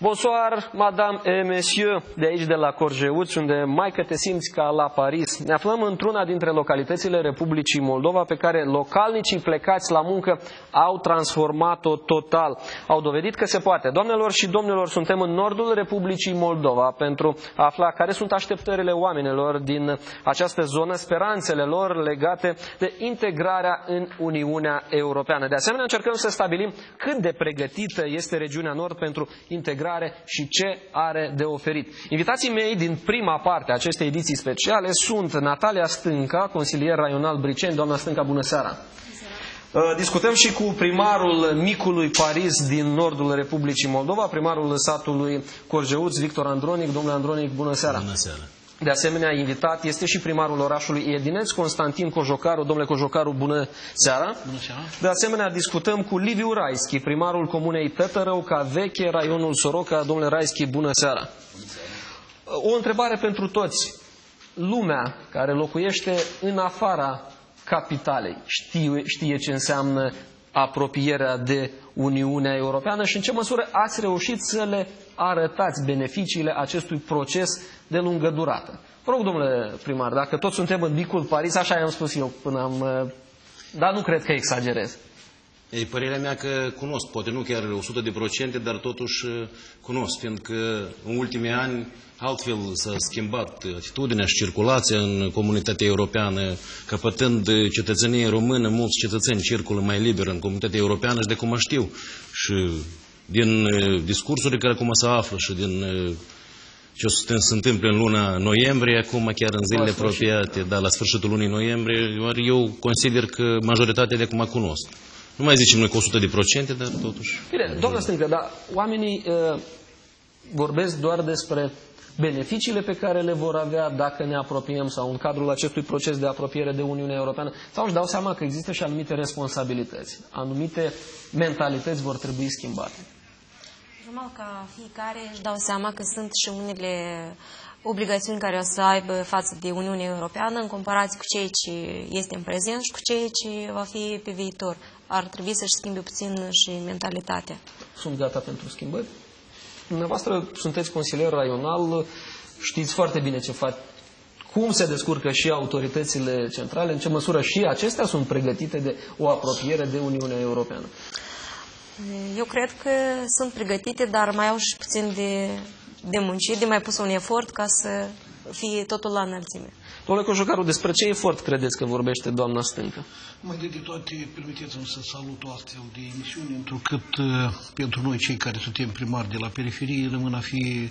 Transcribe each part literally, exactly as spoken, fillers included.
Bonsoir, madame et messieurs, de aici de la Corjeuț, unde mai că te simți ca la Paris. Ne aflăm într-una dintre localitățile Republicii Moldova pe care localnicii plecați la muncă au transformat-o total. Au dovedit că se poate. Doamnelor și domnilor, suntem în nordul Republicii Moldova pentru a afla care sunt așteptările oamenilor din această zonă, speranțele lor legate de integrarea în Uniunea Europeană. De asemenea, încercăm să stabilim cât de pregătită este regiunea nord pentru integrare și ce are de oferit. Invitații mei din prima parte a acestei ediții speciale sunt Natalia Stânca, consilier raional Briceni. Doamna Stânca, bună seara! Discutăm și cu primarul micului Paris din nordul Republicii Moldova, primarul satului Corjeuț, Victor Andronic. Domnule Andronic, bună seara! Bună seara! De asemenea, invitat este și primarul orașului Edineț, Constantin Cojocaru. Domnule Cojocaru, bună seara! Bună seara! De asemenea, discutăm cu Liviu Raischi, primarul comunei Tătărăuca Veche, raionul Soroca. Domnule Raischi, bună seara! Bună seara! O întrebare pentru toți. Lumea care locuiește în afara capitalei știe, știe ce înseamnă apropierea de Uniunea Europeană și în ce măsură ați reușit să le arătați beneficiile acestui proces de lungă durată. Vă rog, domnule primar, dacă toți suntem în micul Paris, așa i-am spus eu până am... Dar nu cred că exagerez. Ei, părerea mea că cunosc, poate nu chiar o sută de procente, dar totuși cunosc, fiindcă în ultimii ani altfel s-a schimbat atitudinea și circulația în comunitatea europeană, căpătând cetățenie română, mulți cetățeni circulă mai liber în comunitatea europeană și de cum știu. Și din discursurile care acum se află și din ce o să se întâmple în luna noiembrie, acum chiar în zilele apropiate, dar la sfârșitul lunii noiembrie, eu consider că majoritatea de acum cunosc. Nu mai zicem noi cu o sută de procente, dar totuși... Bine, doamna Stâncă, dar oamenii uh, vorbesc doar despre beneficiile pe care le vor avea dacă ne apropiem sau în cadrul acestui proces de apropiere de Uniunea Europeană, sau își dau seama că există și anumite responsabilități, anumite mentalități vor trebui schimbate. Normal ca fiecare își dau seama că sunt și unele obligațiuni care o să aibă față de Uniunea Europeană în comparație cu ceea ce este în prezent și cu ceea ce va fi pe viitor. Ar trebui să-și schimbe puțin și mentalitatea. Sunt gata pentru schimbări? Dumneavoastră sunteți consilier raional, știți foarte bine ce fac, cum se descurcă și autoritățile centrale, în ce măsură și acestea sunt pregătite de o apropiere de Uniunea Europeană. Eu cred că sunt pregătite, dar mai au și puțin de, de muncit, de mai pus un efort ca să fie totul la înălțime. Domnule Cojocaru, despre ce efort credeți că vorbește doamna Stâncă? Mai de toate, permiteți-mi să salut o astfel de emisiune, întrucât pentru noi, cei care suntem primari de la periferie, rămân a fi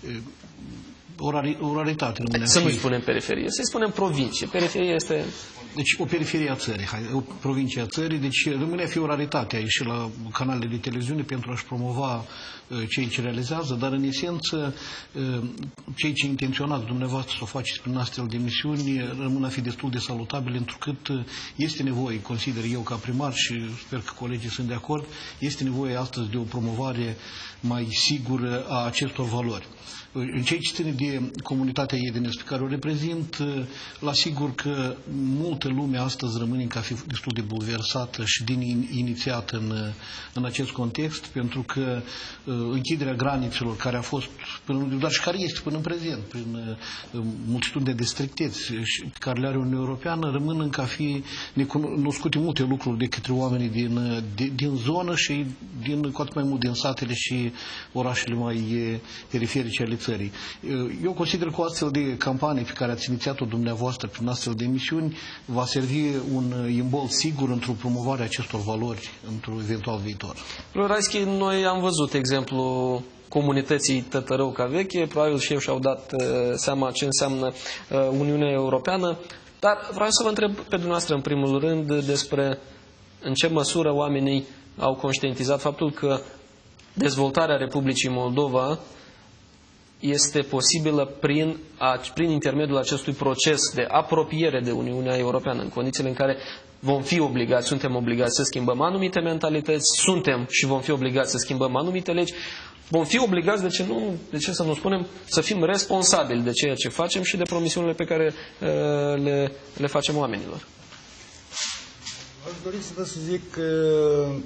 o, rari, o raritate. Să nu spunem periferie, să-i spunem provincie. Periferie este... Deci o periferie a țării, o provincie a țării, deci rămâne a fi o raritate a ieși la canalele de televiziune pentru a-și promova cei ce realizează, dar în esență cei ce intenționați dumneavoastră să o faceți prin astfel de emisiuni rămân a fi destul de salutabile, întrucât este nevoie, consider eu ca primar și sper că colegii sunt de acord, este nevoie astăzi de o promovare mai sigură a acestor valori. În ceea ce ține de comunitatea Edineț pe care o reprezint, la asigur că multă lume astăzi rămâne ca fi destul de bulversată și din inițiată în, în acest context, pentru că închiderea granițelor care a fost, până, dar și care este până în prezent, prin multitudine de stricteți pe care le are Uniunea Europeană, rămân încă a fi necunoscute multe lucruri de către oamenii din, din, din zonă și din, cu atât mai mult din satele și orașele mai periferice ale țării. Eu consider că o astfel de campanie pe care ați inițiat-o dumneavoastră prin astfel de emisiuni va servi un imbol sigur într-o promovare a acestor valori într-un eventual viitor. Domnule Raischi, noi am văzut exemplu comunității Tătărăuca Veche, probabil și eu și-au dat uh, seama ce înseamnă uh, Uniunea Europeană, dar vreau să vă întreb pe dumneavoastră în primul rând despre în ce măsură oamenii au conștientizat faptul că dezvoltarea Republicii Moldova este posibilă prin, a, prin intermediul acestui proces de apropiere de Uniunea Europeană, în condițiile în care vom fi obligați, suntem obligați să schimbăm anumite mentalități, suntem și vom fi obligați să schimbăm anumite legi, vom fi obligați, de ce, nu, de ce să nu spunem, să fim responsabili de ceea ce facem și de promisiunile pe care uh, le, le facem oamenilor. Aș dori să vă să zic că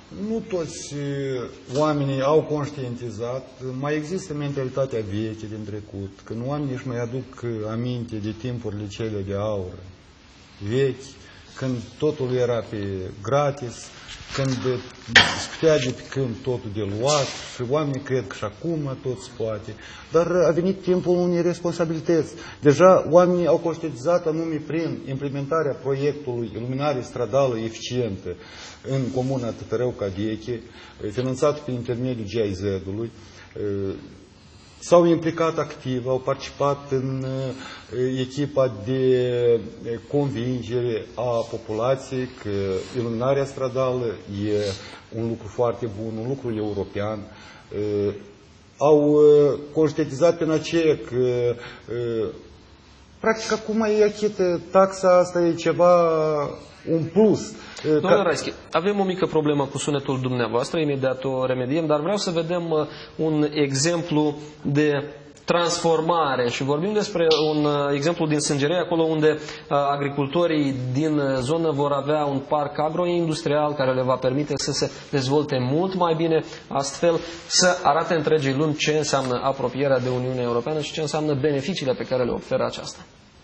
nu toți oamenii au conștientizat, mai există mentalitatea veche din trecut, când oamenii își mai aduc aminte de timpurile cele de aur, vechi, când totul era pe gratis, când se putea de pe câmp totul de luat și oamenii cred că și acum tot se poate. Dar a venit timpul unei responsabilități. Deja oamenii au conștientizat anume prin implementarea proiectului iluminare stradală eficientă în comuna Tătărău-Caveche, finanțat prin intermediul G I Z-ului. S-au implicat activ, au participat în echipa de convingere a populației că iluminarea stradală e un lucru foarte bun, un lucru european. Au conștientizat prin aceea că practic acum e achită taxa asta, e ceva, un plus. Domnule Raischi, avem o mică problemă cu sunetul dumneavoastră, imediat o remediem, dar vreau să vedem un exemplu de transformare și vorbim despre un exemplu din Sângerei, acolo unde agricultorii din zonă vor avea un parc agroindustrial care le va permite să se dezvolte mult mai bine, astfel să arate întregii lumi ce înseamnă apropierea de Uniunea Europeană și ce înseamnă beneficiile pe care le oferă aceasta.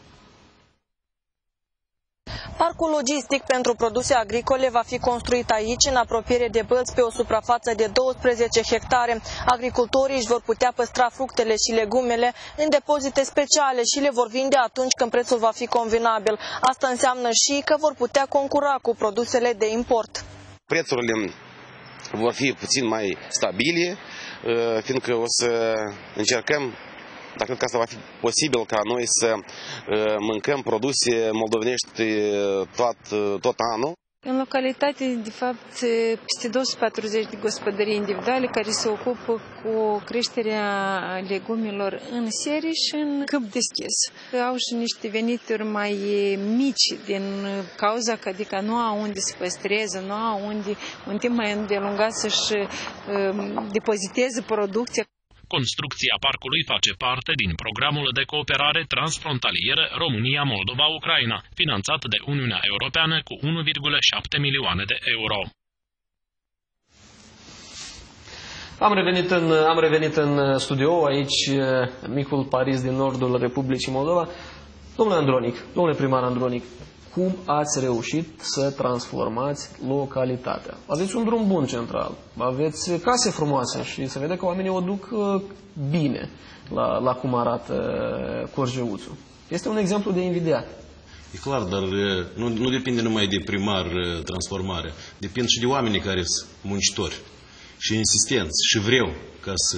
Parcul logistic pentru produse agricole va fi construit aici, în apropiere de Bălți, pe o suprafață de douăsprezece hectare. Agricultorii își vor putea păstra fructele și legumele în depozite speciale și le vor vinde atunci când prețul va fi convenabil. Asta înseamnă și că vor putea concura cu produsele de import. Prețurile vor fi puțin mai stabile, fiindcă o să încercăm, dar cred că asta va fi posibil ca noi să uh, mâncăm produse moldovenești tot, tot anul. În localitate, de fapt, peste două sute patruzeci de gospodării individuale care se ocupă cu creșterea legumelor în serie și în câmp deschis. Au și niște venituri mai mici din cauza că adică nu au unde să păstreze, nu au unde un timp mai îndelungat să-și uh, depoziteze producția. Construcția parcului face parte din programul de cooperare transfrontalieră România-Moldova-Ucraina, finanțat de Uniunea Europeană cu unu virgulă șapte milioane de euro. Am revenit, în, am revenit în studio, aici micul Paris din nordul Republicii Moldova. Domnule Andronic, domnule primar Andronic, cum ați reușit să transformați localitatea? Aveți un drum bun central, aveți case frumoase și se vede că oamenii o duc bine la, la cum arată Corjeuțul. Este un exemplu de invidiat. E clar, dar nu, nu depinde numai de primar transformarea. Depinde și de oamenii care sunt muncitori și insistenți și vreau ca să...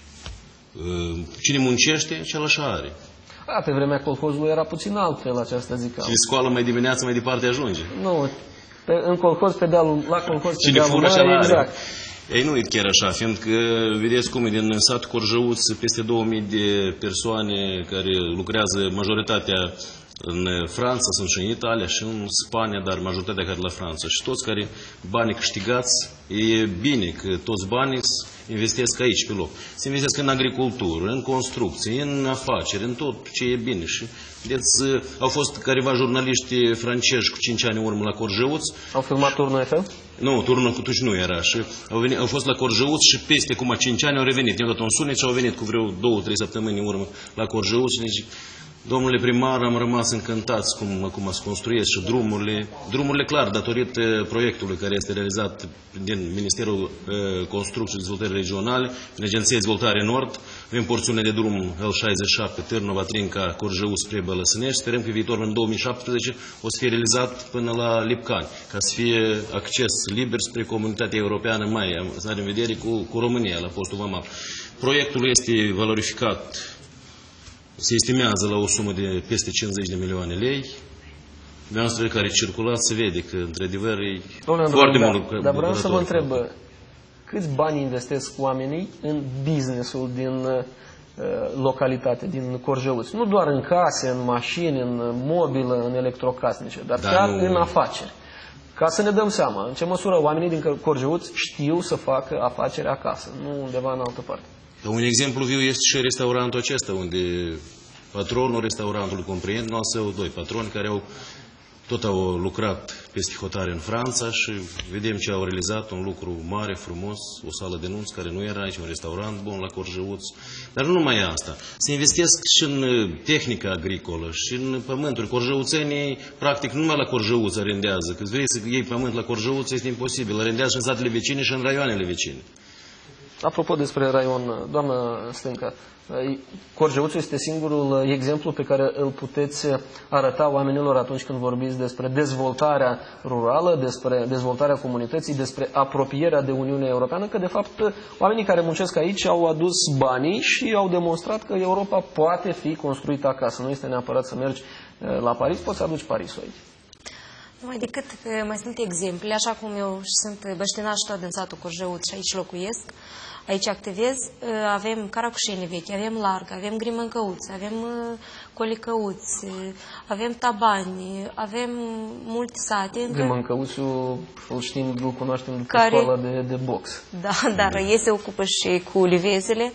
Cine muncește, cel așa are. A, pe vremea colhozului era puțin altfel această zicală. Cine scoală mai dimineața, mai departe ajunge. Nu, pe, în colhoz, pedalul, la colhoz, cine pedalul fură, mare, exact. Ei, nu e chiar așa, fiindcă, vedeți cum e, din satul Corjeuț, peste două mii de persoane care lucrează, majoritatea în Franța, sunt și în Italia și în Spania, dar majoritatea care la Franța. Și toți care banii câștigați, e bine că toți banii investesc aici pe loc. Se investesc în agricultură, în construcție, în afaceri, în tot ce e bine. Și vedeți, au fost careva jurnaliști francezi cu cinci ani în urmă la Corjeuț. Au filmat Turnul Eiffel? Nu, Turnul cu Tuci nu era. Și au, venit, au fost la Corjeuț și peste cum a cinci ani au revenit. I-au dat un sunet și au venit cu vreo două, trei săptămâni în urmă la Corjeuț. Deci, domnule primar, am rămas încântați cum, cum ați construit și drumurile. Drumurile, clar, datorită proiectului care este realizat din Ministerul uh, Construcției și Dezvoltării Regionale, din Agenția Dezvoltare Nord. Avem porțiune de drum L șaizeci și șapte, Târnova, Trinca, Corjeuț spre Bălăsănești. Sperăm că viitor, în două mii șaptesprezece, o să fie realizat până la Lipcani, ca să fie acces liber spre comunitatea europeană, mai să are în vedere cu, cu România, la postul vamal. Proiectul este valorificat. Se estimează la o sumă de peste cincizeci de milioane lei. Dumneavoastră care circulați se vede că, într-adevăr, e foarte mult. Dar vreau să vă întreb, câți bani investesc oamenii în businessul din uh, localitate, din Corjeuț? Nu doar în case, în mașini, în mobilă, în electrocasnice, dar da, chiar nu... în afaceri. Ca să ne dăm seama în ce măsură oamenii din Corjeuț știu să facă afaceri acasă, nu undeva în altă parte. Un exemplu viu este și restaurantul acesta, unde patronul restaurantului, compriend, nu au doi patroni care au tot au lucrat peste hotare în Franța și vedem ce au realizat, un lucru mare, frumos, o sală de nunți care nu era aici, un restaurant bun la Corjeuț. Dar nu numai asta. Se investesc și în tehnica agricolă și în pământuri. Corjeuțenii, practic, nu numai la Corjeuț arendează. Când vrei să iei pământ la Corjeuț, este imposibil. Arendează și în satele vecine și în raioanele vecine. Apropo despre raion, doamnă Stâncă, Corjeuțul este singurul exemplu pe care îl puteți arăta oamenilor atunci când vorbiți despre dezvoltarea rurală, despre dezvoltarea comunității, despre apropierea de Uniunea Europeană, că de fapt oamenii care muncesc aici au adus banii și au demonstrat că Europa poate fi construită acasă. Nu este neapărat să mergi la Paris, poți să aduci Parisul aici. Numai decât că mai sunt exemple, așa cum eu sunt băștinaș tot din satul Corjeuț și aici locuiesc, aici activez, avem Caracușeni vechi, avem Larg, avem Grimâncăuți, avem Colicăuți, avem Tabani, avem multe sate. Grimâncăuțul, îl știm, îl cunoaștem după care... școala de, de box. Da, dar ei se ocupă și cu livezele,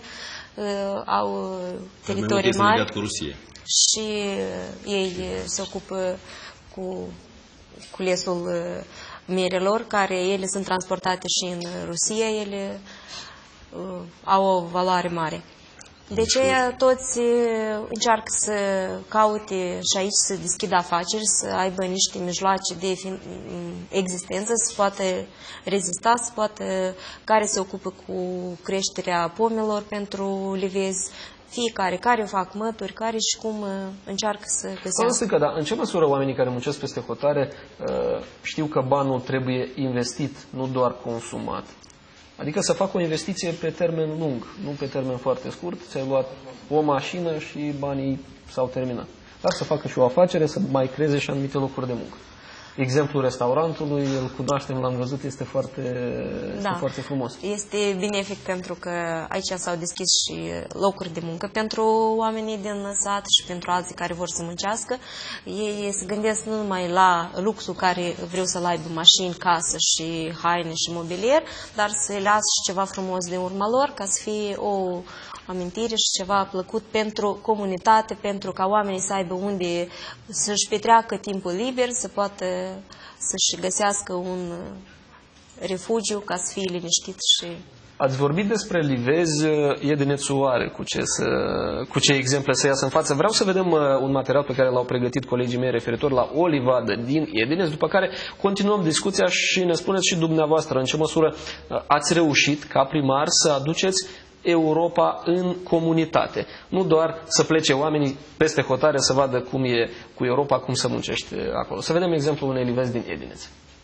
au teritorii mari cu Rusia. Și ei se ocupă cu culesul merelor, care ele sunt transportate și în Rusia, ele uh, au o valoare mare. De aceea toți încearcă să caute și aici să deschidă afaceri, să aibă niște mijloace de existență, să poată rezista, să poată, care se ocupă cu creșterea pomelor pentru livezi, fiecare, care fac mături, care și cum încearcă să găsească. Că, da, în ce măsură oamenii care muncesc peste hotare știu că banul trebuie investit, nu doar consumat? Adică să facă o investiție pe termen lung, nu pe termen foarte scurt. Ți-ai luat o mașină și banii s-au terminat. Dar să facă și o afacere, să mai creeze și anumite locuri de muncă. Exemplul restaurantului, îl cunoaștem, l-am văzut, este foarte, este da. foarte frumos. Este benefic pentru că aici s-au deschis și locuri de muncă pentru oamenii din sat și pentru alții care vor să muncească. Ei se gândesc nu numai la luxul care vreau să-l aibă, mașini, casă și haine și mobilier, dar să lasă și ceva frumos de urma lor, ca să fie o amintire și ceva plăcut pentru comunitate, pentru ca oamenii să aibă unde să-și petreacă timpul liber, să poată să-și găsească un refugiu ca să fie liniștit. Și... Ați vorbit despre livezi, Edinețul are cu ce, să, cu ce exemple să iasă în față. Vreau să vedem un material pe care l-au pregătit colegii mei referitor la o livadă din Edineț, după care continuăm discuția și ne spuneți și dumneavoastră în ce măsură ați reușit ca primar să aduceți Europa în comunitate. Nu doar să plece oamenii peste hotare să vadă cum e cu Europa, cum se muncește acolo. Să vedem exemplul unei livezi din Edineț.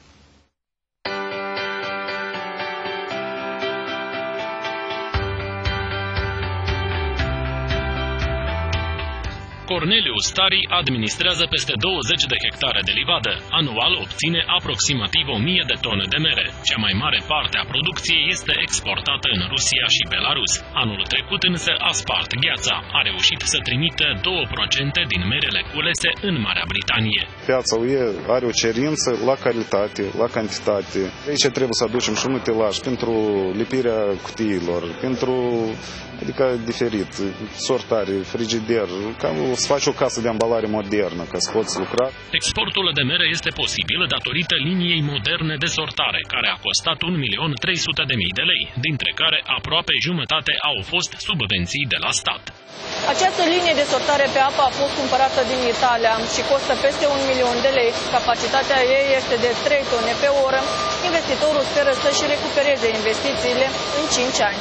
Corneliu Stari administrează peste douăzeci de hectare de livadă. Anual obține aproximativ o mie de tone de mere. Cea mai mare parte a producției este exportată în Rusia și Belarus. Anul trecut însă a spart gheața. A reușit să trimită două la sută din merele culese în Marea Britanie. Piața U E are o cerință la calitate, la cantitate. Aici trebuie să aducem și un utilaj pentru lipirea cutiilor, pentru, adică diferit, sortare, frigider, ca să faci o casă de ambalare modernă, ca să poți lucra. Exportul de mere este posibil datorită liniei moderne de sortare, care a costat un milion trei sute de mii de lei, dintre care aproape jumătate au fost subvenții de la stat. Această linie de sortare pe apă a fost cumpărată din Italia și costă peste un milion de lei. Capacitatea ei este de trei tone pe oră. Investitorul speră să-și recupereze investițiile în cinci ani.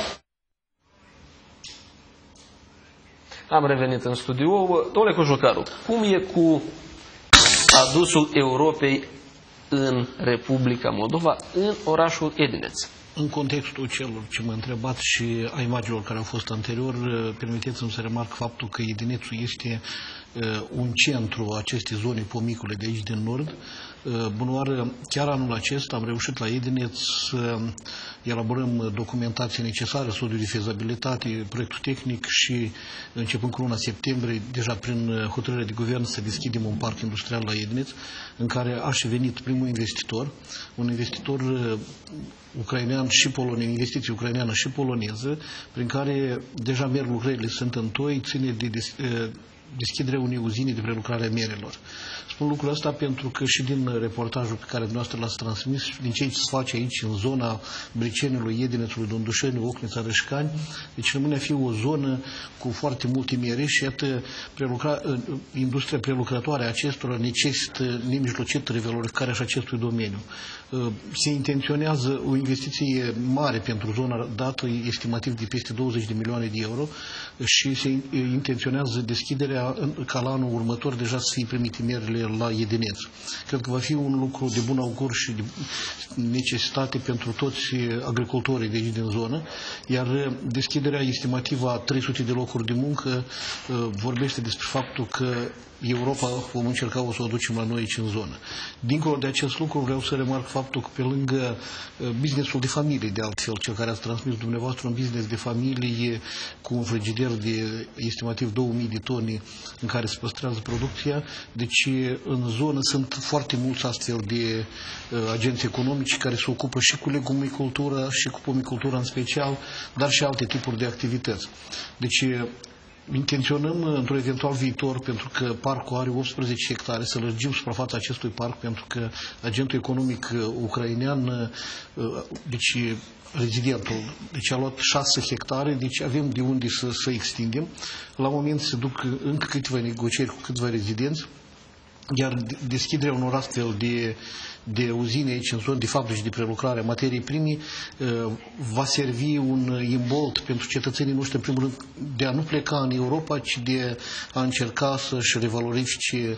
Am revenit în studio. Domnule Cojocaru, cum e cu adusul Europei în Republica Moldova, în orașul Edineț? În contextul celor ce mă întrebat și a imaginilor care au fost anterior, permiteți-mi să remarc faptul că Edinețul este un centru acestei zone pomicule de aici din nord. Bunoară, chiar anul acesta am reușit la Edineț să elaborăm documentație necesară, studiul de fezabilitate, proiectul tehnic și începând cu luna septembrie, deja prin hotărâre de guvern, să deschidem un parc industrial la Edineț, în care a și venit primul investitor, un investitor ucrainean și polonez, investiție ucraineană și poloneză, prin care deja merg lucrările, sunt în toi, ține de deschiderea unei uzine de prelucrare a merelor. Spun lucrul ăsta pentru că și din reportajul pe care dumneavoastră l-ați transmis, din ce se face aici, în zona Bricenului, Iedinețului, Dondușeni, Ocnița, Rășcani, deci rămâne a fi o zonă cu foarte multe miere și iată, prelucra, industria prelucrătoare a acestora necesită nemijlocită revalorificarea și acestui domeniu. Se intenționează o investiție mare pentru zona dată, estimativ de peste douăzeci de milioane de euro, și se intenționează deschiderea ca la anul următor deja să fie primite mierile la Iedineț. Cred că va fi un lucru de bun augur și de necesitate pentru toți agricultorii de aici din zonă, iar deschiderea estimativă a trei sute de locuri de muncă vorbește despre faptul că Europa vom încerca o să o ducem la noi aici în zonă. Dincolo de acest lucru vreau să remarc faptul că pe lângă businessul de familie, de altfel, cel care ați transmis dumneavoastră, un business de familie cu un frigider de estimativ două mii de tone în care se păstrează producția, deci în zonă sunt foarte mulți astfel de uh, agenți economici care se ocupă și cu legumicultura și cu pomicultura în special, dar și alte tipuri de activități. Deci intenționăm într-un eventual viitor, pentru că parcul are optsprezece hectare, să lărgim suprafața acestui parc, pentru că agentul economic ucrainean, deci rezidentul, deci a luat șase hectare, deci avem de unde să, să extindem. La moment se duc încă câteva negocieri cu câțiva rezidenți, iar deschiderea unor astfel de de uzine aici în zonă, de fabrici de prelucrare a materiei prime, va servi un imbolt pentru cetățenii noștri, în primul rând, de a nu pleca în Europa, ci de a încerca să-și revalorifice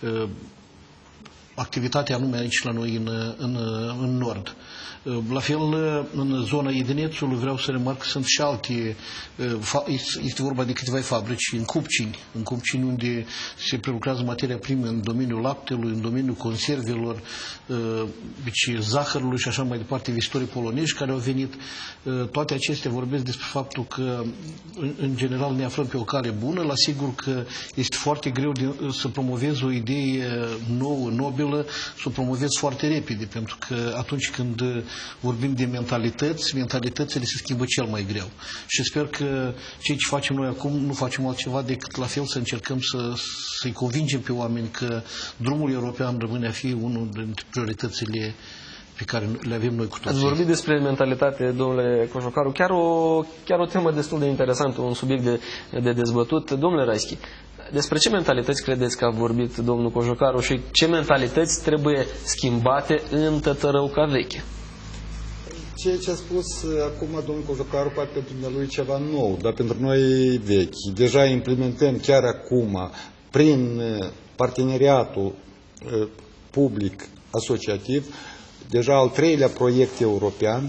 activitatea anume aici la noi în, în, în nord. La fel, în zona Iedinețului vreau să remarc că sunt și alte, este vorba de câteva fabrici în Cupcini, în Cupcini unde se prelucrează materia primă în domeniul laptelui, în domeniul conservelor, deci zahărului și așa mai departe, investitorii polonești care au venit. Toate acestea vorbesc despre faptul că, în general, ne aflăm pe o cale bună. La sigur că este foarte greu de, să promovezi o idee nouă, nobilă, să o promovezi foarte repede, pentru că atunci când vorbim de mentalități, mentalitățile se schimbă cel mai greu. Și sper că ceea ce facem noi acum nu facem altceva decât la fel să încercăm să, să-i convingem pe oameni că drumul european rămâne a fi unul dintre prioritățile pe care le avem noi cu toții. Ați vorbit despre mentalitate, domnule Cojocaru, chiar o, chiar o temă destul de interesantă, un subiect de, de dezbătut. Domnule Raischi, despre ce mentalități credeți că a vorbit domnul Cojocaru și ce mentalități trebuie schimbate în Tătărăuca veche? Ceea ce a spus acum domnul Cojocaru poate pentru dumnealui ceva nou, dar pentru noi vechi. Deja implementăm chiar acum, prin parteneriatul public-asociativ, deja al treilea proiect european,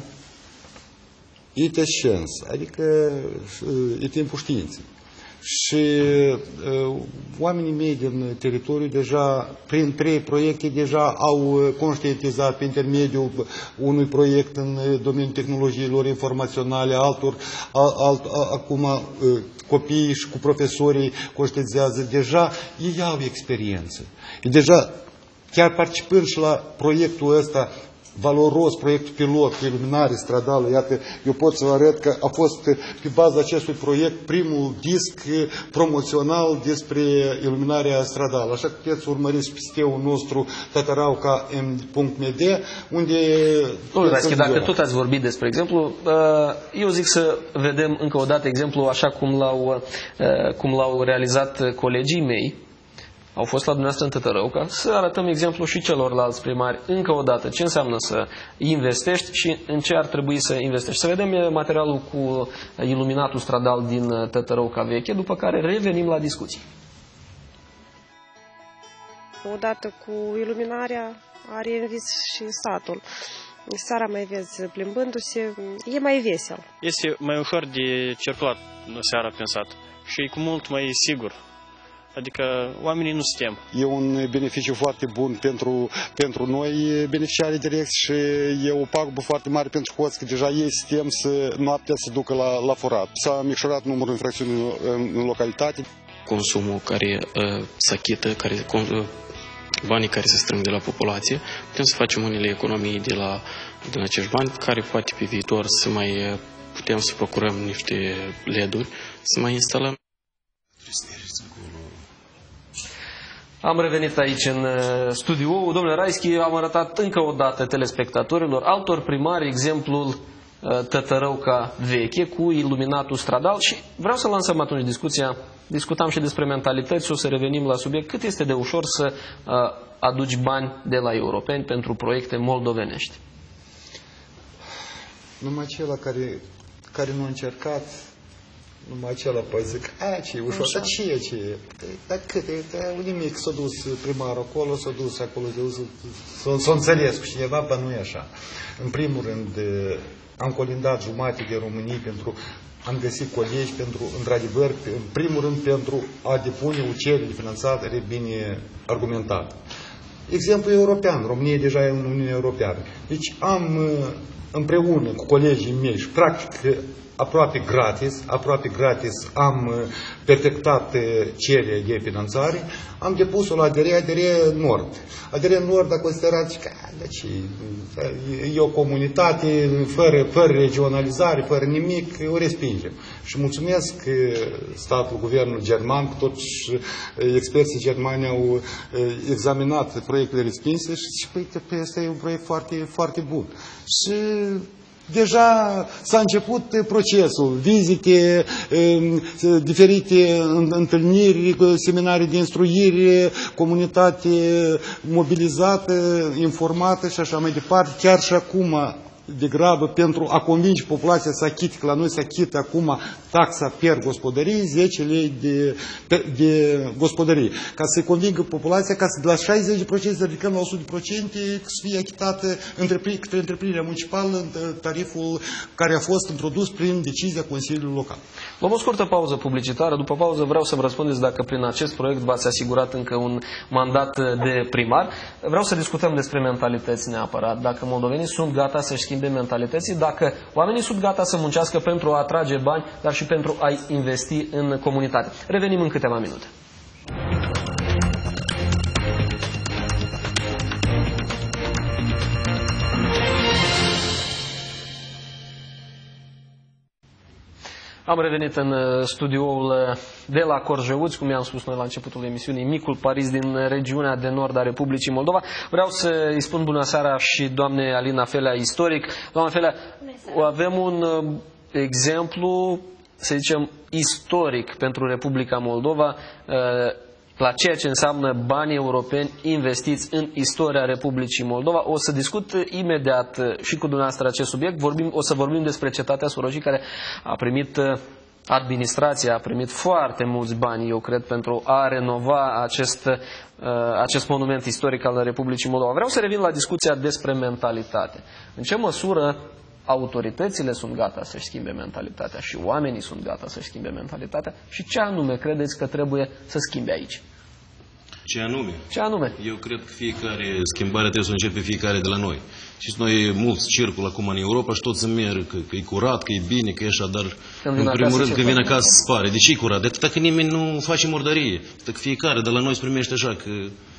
I T Science, adică e timpul științei. Și uh, oamenii mei din teritoriu deja, prin trei proiecte, deja au conștientizat pe intermediul unui proiect în domeniul tehnologiilor informaționale, altor, al, alt, acum uh, copiii și cu profesorii conștientizează, deja ei au experiență. E deja, chiar participând și la proiectul ăsta, valoros, proiectul pilot cu iluminare stradală, iată, eu pot să vă arăt că a fost pe baza acestui proiect primul disc promoțional despre iluminarea stradală. Așa că puteți urmări pe site-ul nostru tătărauca punct m d, unde... Domnule Raischi, dacă tot ați vorbit despre exemplu, eu zic să vedem încă o dată exemplu așa cum l-au cum l-au realizat colegii mei. Au fost la dumneavoastră în Tătărăuca, să arătăm exemplu și celorlalți primari încă o dată ce înseamnă să investești și în ce ar trebui să investești. Să vedem materialul cu iluminatul stradal din Tătărăuca veche, după care revenim la discuții. Odată cu iluminarea are în vis și satul. Seara mai vezi plimbându-se, e mai vesel. Este mai ușor de circulat seara prin sat și e cu mult mai sigur. Adică oamenii nu se tem. E un beneficiu foarte bun pentru, pentru noi beneficiarii direct și e o pagubă foarte mare pentru hoți, că deja ei se tem să noaptea să ducă la, la furat. S-a micșorat numărul infracțiunilor în, în localitate. Consumul care uh, se achită, care, uh, banii care se strâng de la populație, putem să facem unele economii de la, din acești bani, care poate pe viitor să mai putem să procurăm niște L E D-uri, să mai instalăm. Am revenit aici în studio. Domnule Raischi, am arătat încă o dată telespectatorilor, altor primari, exemplul Tătărăuca veche cu iluminatul stradal și vreau să lansăm atunci discuția. Discutam și despre mentalități, o să revenim la subiect. Cât este de ușor să aduci bani de la europeni pentru proiecte moldovenești? Numai acela care, care nu a încercat, numai acela poate zic, a, ce e ușor, dar ce e, ce e? Dar cât e? Dar nimic, s-a dus primarul acolo, s-a dus acolo, s-a înțeles cu cineva, dar nu e așa. În primul rând, am colindat jumate de România pentru, am găsit colegi pentru, într-adevăr, în primul rând pentru a depune o cerere de finanțare bine argumentată. Exemplu european, România deja e în Uniunea Europeană. Deci am împreună cu colegii mei și practic aproape gratis, aproape gratis am perfectat cererea de finanțare, am depus-o la A D R, A D R Nord. A D R Nord a considerat că deci, e o comunitate fără, fără regionalizare, fără nimic, o respingem. Și mulțumesc statul, guvernul german, că toți experții germani au examinat proiectele respinse și zic, uite, pe ăsta e un proiect foarte, foarte bun. Și deja s-a început procesul, vizite, diferite întâlniri, seminarii de instruire, comunitate mobilizată, informată și așa mai departe. Chiar și acum, degrabă, pentru a convinge populația să achite, că la noi se achită acum taxa per gospodărie, zece lei de, de gospodărie. Ca să convingă populația, ca să de la șaizeci la sută să ridicăm la o sută la sută, să fie achitată către întreprinderea municipală tariful care a fost introdus prin decizia Consiliului Local. Luăm o scurtă pauză publicitară. După pauză vreau să-mi răspundeți dacă prin acest proiect v-ați asigurat încă un mandat de primar. Vreau să discutăm despre mentalități neapărat. Dacă moldovenii sunt gata să-și schimbe mentalității, dacă oamenii sunt gata să muncească pentru a atrage bani, dar și pentru a investi în comunitate. Revenim în câteva minute. Am revenit în studioul de la Corjeuț, cum i-am spus noi la începutul emisiunii, micul Paris din regiunea de nord a Republicii Moldova. Vreau să îi spun bună seara și doamnei Alina Felea, istoric. Doamna Felea, avem un exemplu, să zicem, istoric pentru Republica Moldova, la ceea ce înseamnă banii europeni investiți în istoria Republicii Moldova. O să discut imediat și cu dumneavoastră acest subiect. Vorbim, o să vorbim despre cetatea Sorojii, care a primit, administrația a primit foarte mulți bani, eu cred, pentru a renova acest, acest monument istoric al Republicii Moldova. Vreau să revin la discuția despre mentalitate. În ce măsură autoritățile sunt gata să-și schimbe mentalitatea și oamenii sunt gata să-și schimbe mentalitatea și ce anume credeți că trebuie să schimbe aici? Ce anume? Ce anume? Eu cred că fiecare schimbare trebuie să începe fiecare de la noi. Și noi mulți circulă acum în Europa și toți îmi merg că, că e curat, că e bine, că e așa, dar în primul rând când vine acasă spare. De ce e curat? De atâta că nimeni nu face murdărie. De că fiecare de la noi se primește așa că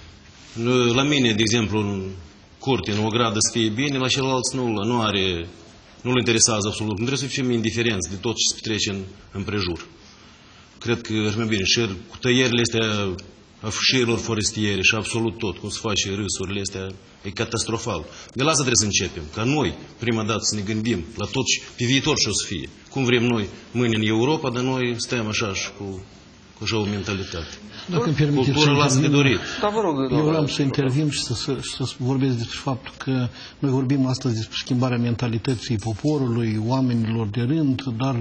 la mine, de exemplu, în curte, în o gradă să fie bine, la celălalt nu, nu are... Nu-l interesează absolut. Nu trebuie să fim indiferenți de tot ce se petrece în împrejur. Cred că ar mai bine. Și cu tăierile astea afișierilor forestiere și absolut tot, cum se face râsurile astea, e catastrofal. De la asta trebuie să începem. Ca noi, prima dată, să ne gândim la tot ce pe viitor ce o să fie. Cum vrem noi mâine în Europa, dar noi stăm așa și cu, cu așa o mentalitate. Dacă îmi permiteți, cultura lasă de dorit. Da, vă rog, eu vreau să intervin și să, să, să vorbesc despre faptul că noi vorbim astăzi despre schimbarea mentalității poporului, oamenilor de rând, dar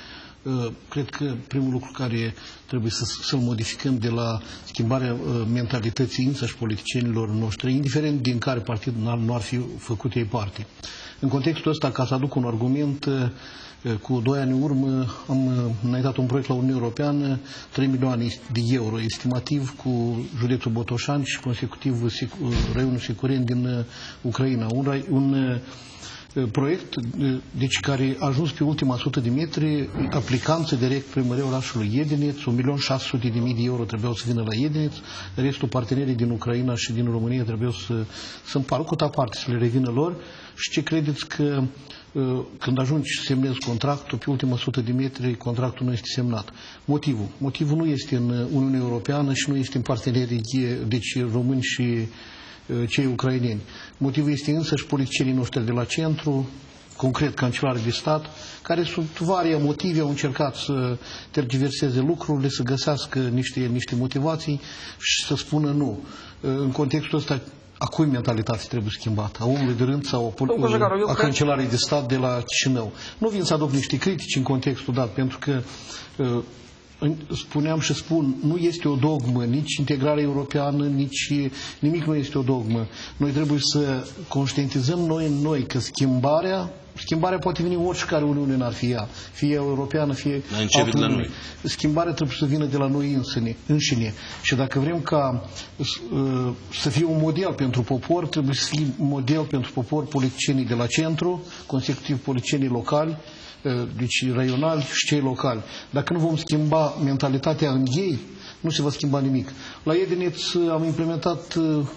cred că primul lucru care trebuie să, să-l modificăm de la schimbarea mentalității însăși politicienilor noștri, indiferent din care partid nu ar fi făcut ei parte. În contextul ăsta, ca să aduc un argument, cu doi ani în urmă am înaintat un proiect la Uniunea Europeană, trei milioane de euro, estimativ, cu județul Botoșani și consecutiv Raiunul Secureni din Ucraina. Un, un proiect, deci care a ajuns pe ultima sută de metri, aplicanță direct primăria orașului Iedineț, un milion șase sute de mii de euro trebuiau să vină la Iedineț, restul partenerii din Ucraina și din România trebuiau să, să împară cu aparte, să le revină lor. Și ce credeți că când ajungi să semnezi contractul, pe ultima sută de metri, contractul nu este semnat. Motivul. Motivul nu este în Uniunea Europeană și nu este în partenerii, deci români și cei ucraineni. Motivul este însăși politicienii noștri de la centru, concret Cancelarii de Stat, care sub varia motive au încercat să tergiverseze lucrurile, să găsească niște, niște motivații și să spună nu. În contextul ăsta, a cui mentalitate trebuie schimbată? A omului de rând sau a, a Cancelarii de Stat de la Chișinău? Nu vin să aduc niște critici în contextul dat, pentru că spuneam și spun, nu este o dogmă, nici integrarea europeană, nici nimic nu este o dogmă. Noi trebuie să conștientizăm noi în noi că schimbarea, schimbarea poate veni oricare Uniune n-ar fi ea, fie europeană, fie altă Uniune. Schimbarea trebuie să vină de la noi însine, înșine. Și dacă vrem ca să fie un model pentru popor, trebuie să fie un model pentru popor politicienii de la centru, consecutiv politicienii locali, deci raionali și cei locali. Dacă nu vom schimba mentalitatea în ei, nu se va schimba nimic. La Iedineț am implementat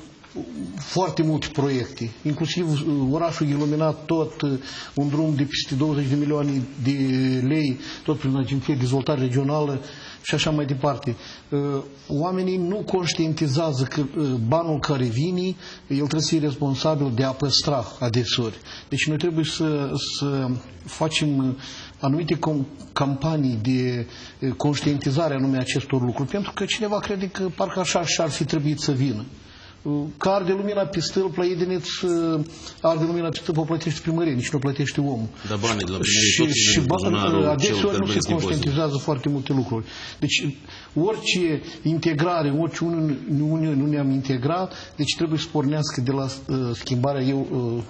foarte multe proiecte, inclusiv orașul iluminat tot, un drum de peste douăzeci de milioane de lei, tot prin Agenția de Dezvoltare Regională și așa mai departe. Oamenii nu conștientizează că banul care vine, el trebuie să fie responsabil de a păstra adesori. Deci noi trebuie să, să facem anumite campanii de conștientizare anume acestor lucruri, pentru că cineva crede că parcă așa și-ar fi trebuit să vină. Că arde lumina pe stâlp, la Iedineț arde lumina pe stâlp, o plătește primărie, nici nu plătește omul. Dar banii de la primărie și, și adeseori nu se conștientizează foarte multe lucruri. Deci orice integrare, orice Uniune nu ne-am integrat, deci trebuie să pornească de la uh, schimbarea eu... Uh,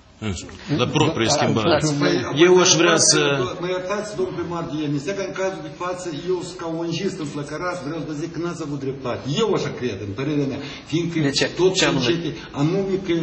la proprie schimbare. Eu aș vrea să... Mă iertați, domnul primar de Iedineț, că în cazul de față, eu, ca ongist înflăcărat, vreau să vă zic că n-ați avut dreptate. Eu așa cred, în părerea mea. Fiindcă tot ce încete, anume că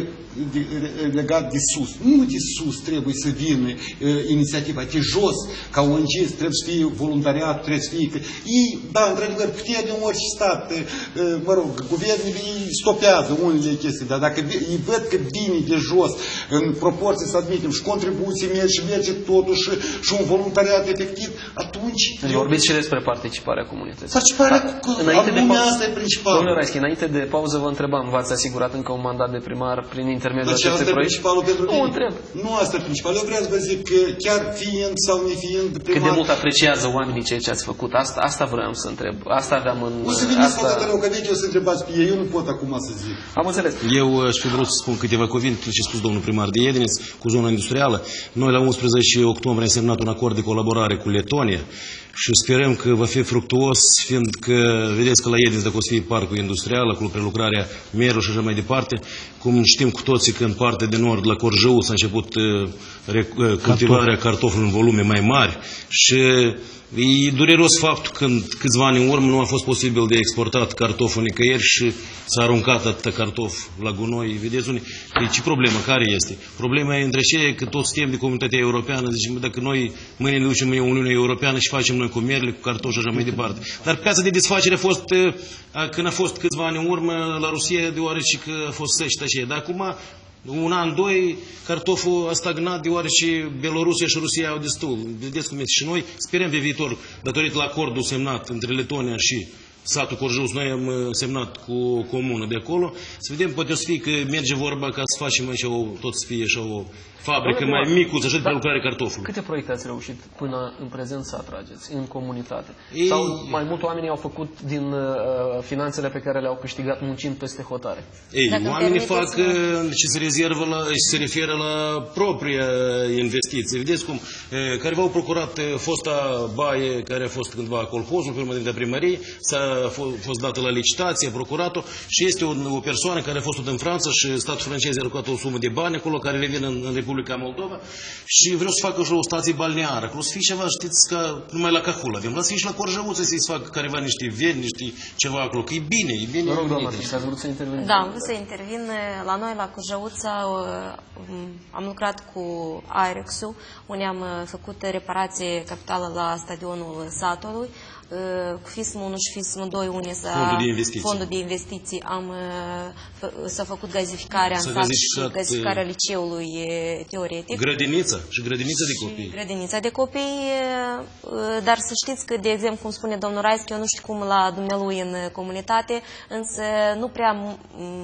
legat de sus. Nu de sus trebuie să vină inițiativa, de jos, ca ongist, trebuie să fie voluntariat, trebuie să fie... Ei, da, într-adevăr, putea din orice stat, mă rog, guvernele ei stopează unele chestii, dar dacă ei văd că vine de jos, în proporție să admitem și contribuții merg și merge totuși și un voluntariat efectiv, atunci... Deci vorbiți și despre participarea comunității. Participarea comunității, asta e principal. Domnule Raischi, înainte de pauză vă întrebam, v-ați asigurat încă un mandat de primar prin intermediul acestui proiect? Principalul pentru mine. Nu, întreb. Nu asta e principalul. Eu vreau să vă zic că chiar fiind sau nefiind primar... Cât de mult apreciază oamenii ceea ce ați făcut? Asta, asta vreau să întreb. Asta aveam în... O să veniți asta... făcătă rău, că vechi o să întrebați pe ei. Eu nu pot acum să zic. Am înțeles. Eu aș fi vrut să spun câteva cuvinte ce a spus domnul primar de Iedineț cu zona industrială. Noi la unsprezece octombrie am semnat un acord de colaborare cu Letonia și sperăm că va fi fructuos, fiindcă vedeți că la Iedineț, dacă o să fie parcul industrial, cu prelucrarea merul și așa mai departe, cum știm cu toții că în partea de nord, la Corjău, s-a început uh, cultivarea cartofului în volume mai mari și e dureros faptul când câțiva ani în urmă nu a fost posibil de exportat cartoful nicăieri și s-a aruncat atâta cartof la gunoi. Vedeți unde? Deci problema care este? Problema e între cei că toți suntem de comunitatea europeană, zicem, dacă noi mâine ne ducem în Uniunea Europeană și facem noi cu merle, cu cartofi și așa mai departe. Dar piața de desfacere a fost, când a fost câțiva ani în urmă la Rusia, deoarece că a fost săști aceea. Dar acum, un an, doi, cartoful a stagnat deoarece Belorusia și Rusia au destul. Vedeți cum este. Și noi sperăm pe viitor, datorită la acordul semnat între Letonia și satul Corjău, noi am semnat cu o comună de acolo, să vedem, poate o să fie că merge vorba ca să facem așa o, tot să fie așa o fabrică mai micuță, așa de prelucrare cartofului. Câte proiecte ați reușit până în prezent să atrageți în comunitate? Ei... Sau mai mult oamenii au făcut din uh, finanțele pe care le-au câștigat muncind peste hotare? Ei, Dacă oamenii fac uh, ce se rezervă la, și se referă la propria investiție. Vedeți cum, uh, care v-au procurat uh, fosta baie care a fost cândva colhozul, pe urmă dintre primării, s-a a fost dată la licitație, a procurat-o și este o, o persoană care a fost în Franța și statul francez a alocat o sumă de bani acolo care revin în, în Republica Moldova și vreau să facă și o stație balneară. Acolo să fie ceva, știți, ca numai la Cahul avem. Lasă și la Corjăuță să-i facă careva niște veni, niște ceva acolo, că e bine, e bine. Vă rog, doamna, ați vrut să interveniți? Da, am vrut să intervin. La noi, la Corjăuță, am lucrat cu Airex-ul, unde am făcut reparație capitală la stadionul satului. Cu FISM unu și FISM doi, unde fondul de investiții, fondul de investiții am, s-a făcut gazificarea în sat și gazificarea liceului teoretic. Grădinița și grădinița de copii. Și grădinița de copii, dar să știți că, de exemplu, cum spune domnul Raischi, eu nu știu cum la dumnealui în comunitate, însă nu prea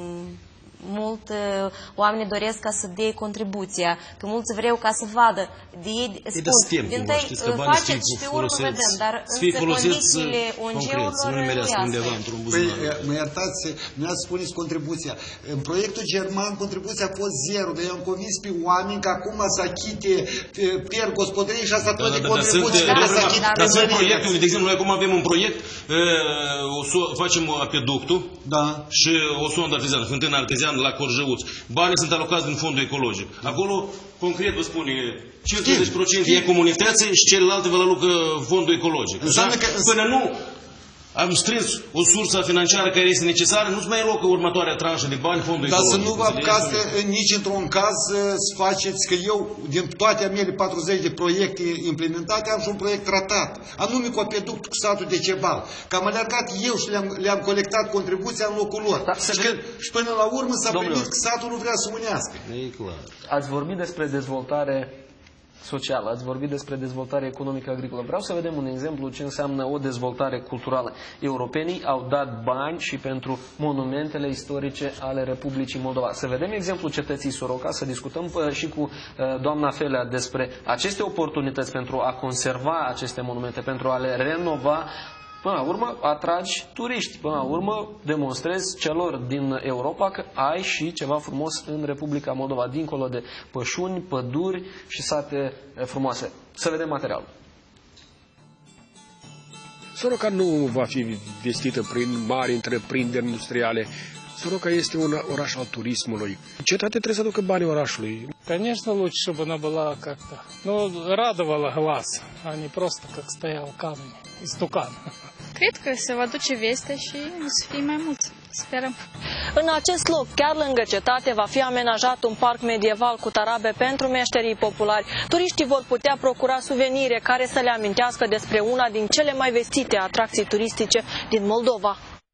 mult oamenii doresc ca să dea contribuția, că mulți vreau ca să vadă de ei, spun, din tăi faceți și pe urmă vedem, dar însă condițiile O N G-urilor nu e asta. Păi, mă iertați, nu ați spuneți contribuția. În proiectul german contribuția a fost zero, dar eu am convins pe oameni că acum să achite per gospodării și asta toate contribuții trebuie să achite. Dar sunt proiecte, de exemplu, noi acum avem un proiect, facem apeductul și o sondă artezană, fântână artezană la Corjăuț. Banii sunt alocați din fondul ecologic. Acolo, concret, vă spune, cincizeci la sută e comunității și celelalte vă alocă fondul ecologic. Până nu am strâns o sursă financiară care este necesară, nu-ți mai alocă următoarea tranșă de bani fondul ecologic. Dar să nu vă apucați nici într-un caz să faceți că eu, din toate mele patruzeci de proiecte implementate, am și un proiect tratat. Anume cu apeduct cu satul de Cebal. Că am alergat eu și le-am le colectat contribuția în locul lor. Da, și, că, și până la urmă s-a primit că satul nu vrea să unească. E clar. Ați vorbit despre dezvoltare socială, ați vorbit despre dezvoltare economică agricolă. Vreau să vedem un exemplu ce înseamnă o dezvoltare culturală. Europenii au dat bani și pentru monumentele istorice ale Republicii Moldova. Să vedem exemplul cetății Soroca, să discutăm și cu doamna Felea despre aceste oportunități pentru a conserva aceste monumente, pentru a le renova. Până la urmă, atragi turiști. Până la urmă, demonstrezi celor din Europa că ai și ceva frumos în Republica Moldova, dincolo de pășuni, păduri și sate frumoase. Să vedem materialul. Soroca nu va fi vestită prin mari întreprinderi industriale. Soroca este un oraș al turismului. Cetatea trebuie să aducă banii orașului. Конечно, лучше, чтобы она была как-то, ну, радовала глаз, а не просто как стоял камень, истукан. Cred că se va duce vestea și o să fie mai mulți. Sperăm. În acest loc, chiar lângă cetate, va fi amenajat un parc medieval cu tarabe pentru meșterii populari. Turiștii vor putea procura suvenire care să le amintească despre una din cele mai vestite atracții turistice din Moldova.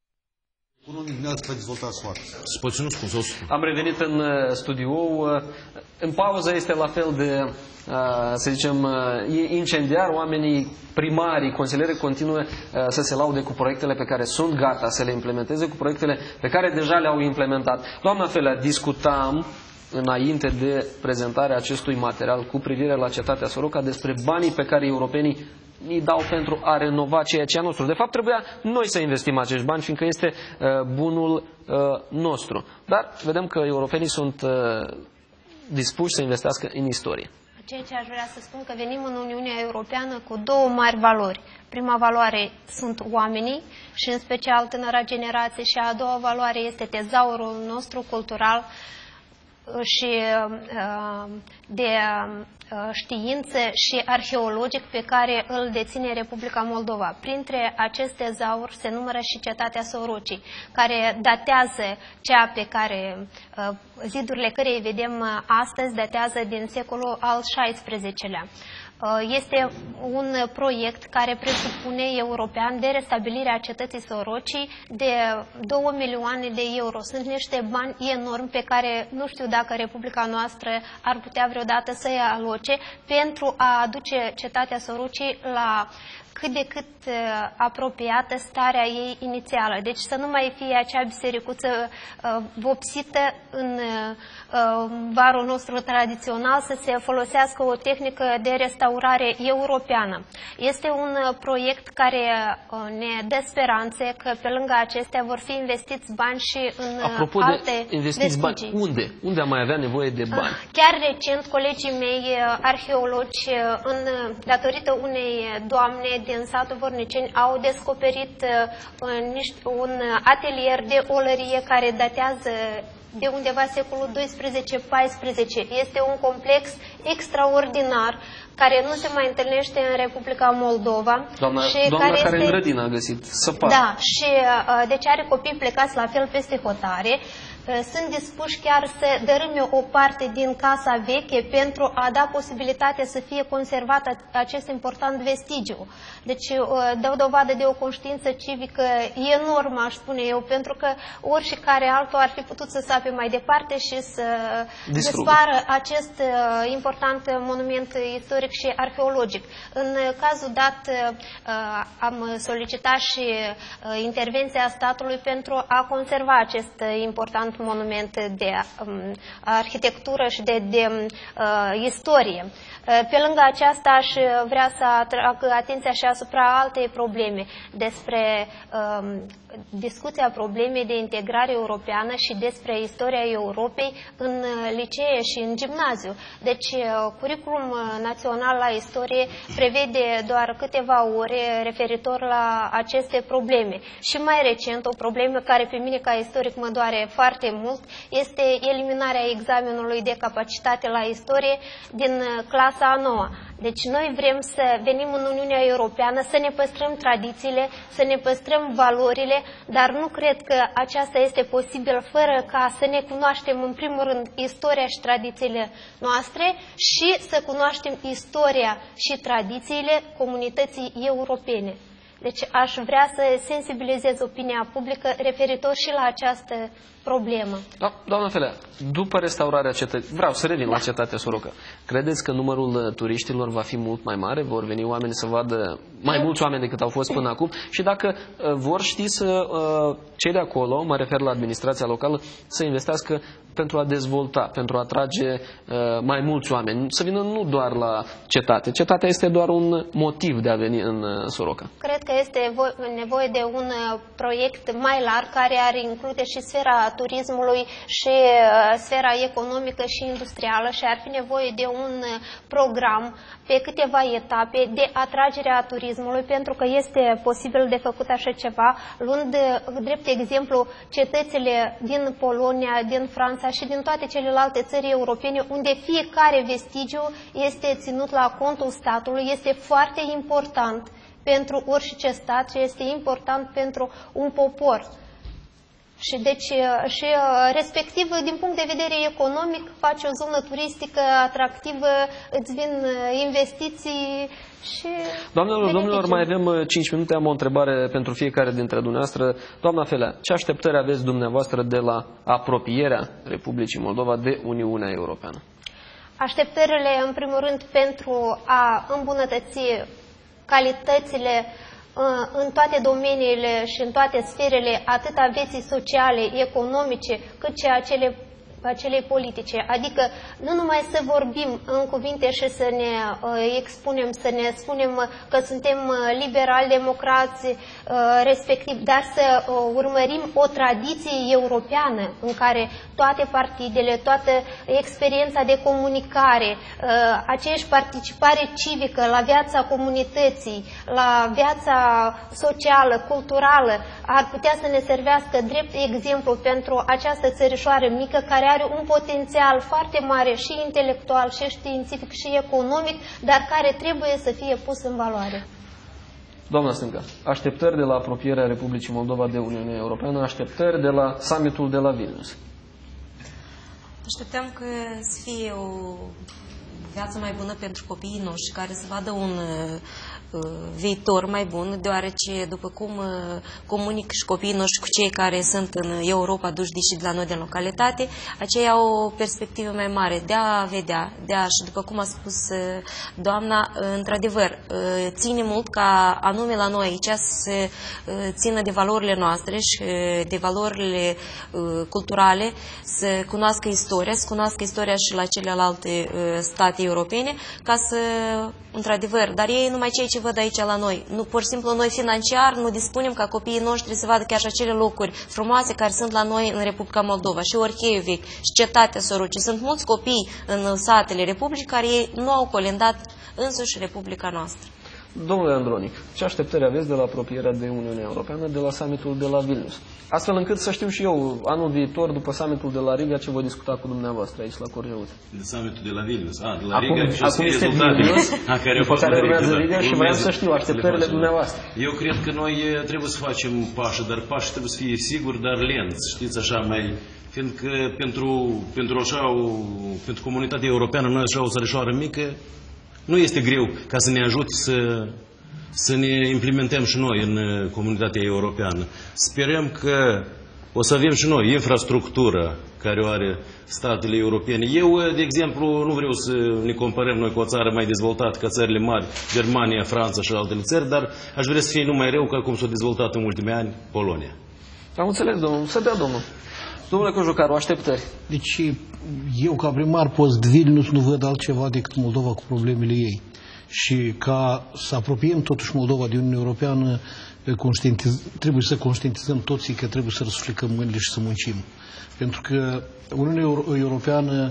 Am revenit în studio. În pauză este la fel de, să zicem, incendiar. Oamenii primarii, consilierii continuă să se laude cu proiectele pe care sunt gata să le implementeze, cu proiectele pe care deja le-au implementat. Doamna Felea, discutam înainte de prezentarea acestui material cu privire la cetatea Soroca despre banii pe care europenii îi dau pentru a renova ceea ce e nostru. De fapt, trebuia noi să investim acești bani, fiindcă este uh, bunul uh, nostru. Dar vedem că europenii sunt uh, dispuși să investească în istorie. Ceea ce aș vrea să spun că venim în Uniunea Europeană cu două mari valori. Prima valoare sunt oamenii și în special tânăra generație și a doua valoare este tezaurul nostru cultural și de știință și arheologic pe care îl deține Republica Moldova. Printre aceste tezauri se numără și cetatea Sorocii, care datează cea pe care zidurile cărei vedem astăzi datează din secolul al șaisprezecelea. Este un proiect care presupune european de restabilire a cetății Sorocii de două milioane de euro. Sunt niște bani enormi pe care nu știu dacă Republica noastră ar putea vreodată să-i aloce pentru a aduce cetatea Sorocii la cât de cât uh, apropiată starea ei inițială. Deci să nu mai fie acea bisericuță uh, vopsită în uh, varul nostru tradițional, să se folosească o tehnică de restaurare europeană. Este un uh, proiect care uh, ne dă speranțe că pe lângă acestea vor fi investiți bani și în uh, Apropo alte de investiți bani, unde? Unde am mai avea nevoie de bani? Uh, chiar recent, colegii mei uh, arheologi, uh, în, datorită unei doamne din satul Vorniceni au descoperit un atelier de olărie care datează de undeva secolul doisprezece paisprezece. Este un complex extraordinar care nu se mai întâlnește în Republica Moldova. Doamna, și doamna care, care este... în grădină a găsit săpat. Da, și deci are copii plecați la fel peste hotare. Sunt dispuși chiar să dărâme o parte din casa veche pentru a da posibilitatea să fie conservat acest important vestigiu. Deci dau dovadă de o conștiință civică enormă, aș spune eu, pentru că oricare altul ar fi putut să sape mai departe și să despară acest important monument istoric și arheologic. În cazul dat am solicitat și intervenția statului pentru a conserva acest important monument de um, arhitectură și de, de uh, istorie. Pe lângă aceasta aș vrea să atrag atenția și asupra altei probleme, despre um, discuția problemei de integrare europeană și despre istoria Europei în licee și în gimnaziu. Deci, Curriculum Național la Istorie prevede doar câteva ore referitor la aceste probleme. Și mai recent, o problemă care pe mine ca istoric mă doare foarte mult, este eliminarea examenului de capacitate la istorie din clasa a noua. Deci noi vrem să venim în Uniunea Europeană, să ne păstrăm tradițiile, să ne păstrăm valorile, dar nu cred că aceasta este posibil fără ca să ne cunoaștem în primul rând istoria și tradițiile noastre și să cunoaștem istoria și tradițiile comunității europene. Deci aș vrea să sensibilizez opinia publică referitor și la această problemă. Da, doamna Felea, după restaurarea cetății, vreau să revin da. la cetatea Soroca, credeți că numărul turiștilor va fi mult mai mare? Vor veni oameni să vadă mai mulți oameni decât au fost până acum? Și dacă uh, vor ști să, uh, cei de acolo, mă refer la administrația locală, să investească pentru a dezvolta, pentru a atrage uh, mai mulți oameni, să vină nu doar la cetate. Cetatea este doar un motiv de a veni în uh, Soroca. Cred că este nevoie de un uh, proiect mai larg care ar include și sfera turismului și uh, sfera economică și industrială și ar fi nevoie de un uh, program pe câteva etape de atragere a turismului, pentru că este posibil de făcut așa ceva, luând uh, drept exemplu cetățile din Polonia, din Franța și din toate celelalte țări europene, unde fiecare vestigiu este ținut la contul statului, este foarte important pentru orice stat și este important pentru un popor. Și deci, și respectiv, din punct de vedere economic, faci o zonă turistică atractivă, îți vin investiții și... Doamnelor, domnilor, mai avem cinci minute, am o întrebare pentru fiecare dintre dumneavoastră. Doamna Felea, ce așteptări aveți dumneavoastră de la apropierea Republicii Moldova de Uniunea Europeană? Așteptările, în primul rând, pentru a îmbunătăți calitățile în toate domeniile și în toate sferele, atât a vieții sociale, economice, cât și acele acelei politice, adică nu numai să vorbim în cuvinte și să ne uh, expunem, să ne spunem că suntem liberali, democrați, uh, respectiv, dar să uh, urmărim o tradiție europeană în care toate partidele, toată experiența de comunicare, uh, aceeași participare civică la viața comunității, la viața socială, culturală, ar putea să ne servească drept exemplu pentru această țărișoară mică care are un potențial foarte mare și intelectual, și științific, și economic, dar care trebuie să fie pus în valoare. Doamna Stânca, așteptări de la apropierea Republicii Moldova de Uniunea Europeană, așteptări de la summitul de la Vilnius. Așteptăm că să fie o viață mai bună pentru copiii noștri, care să vadă un viitor mai bun, deoarece, după cum comunic și copiii noștri cu cei care sunt în Europa duși și de la noi din localitate, aceia au o perspectivă mai mare de a vedea, de a, și după cum a spus doamna, într-adevăr, ține mult ca anume la noi aici să se țină de valorile noastre și de valorile culturale, să cunoască istoria, să cunoască istoria și la celelalte state europene, ca să, într-adevăr, dar ei numai cei ce văd aici la noi. Nu, pur și simplu, noi financiar nu dispunem ca copiii noștri să vadă chiar și acele locuri frumoase care sunt la noi în Republica Moldova. Și Orheiul Vechi, și cetatea Soroci. Sunt mulți copii în satele Republicii care ei nu au colindat însuși Republica noastră. Domnule Andronic, ce așteptări aveți de la apropierea de Uniunea Europeană, de la summitul de la Vilnius? Astfel încât să știu și eu, anul viitor, după summitul de la Riga, ce voi discuta cu dumneavoastră aici la Corgeut. De summitul de la Vilnius. A, de la acum, Riga și acum este Vilnius, după care urmează Riga și vreau să știu așteptările dumneavoastră. Eu cred că noi trebuie să facem pași, dar pași trebuie să fie siguri, dar lenți, știți, așa mai... Fiindcă pentru, pentru, așa o, pentru comunitatea europeană, noi așa o țărișoară mică, nu este greu ca să ne ajute să, să ne implementăm și noi în comunitatea europeană. Sperăm că o să avem și noi infrastructură care o are statele europene. Eu, de exemplu, nu vreau să ne comparăm noi cu o țară mai dezvoltată ca țările mari, Germania, Franța și altele țări, dar aș vrea să fie numai rău ca cum s-a dezvoltat în ultimii ani Polonia. Am înțeles, domnul. Să dea, domnul. Domnule Cojocaru, așteptări. Deci eu ca primar post-Vilnius nu văd altceva decât Moldova cu problemele ei. Și ca să apropiem totuși Moldova de Uniunea Europeană, trebuie să conștientizăm toții că trebuie să răsuflecăm mâinile și să muncim. Pentru că Uniunea Europeană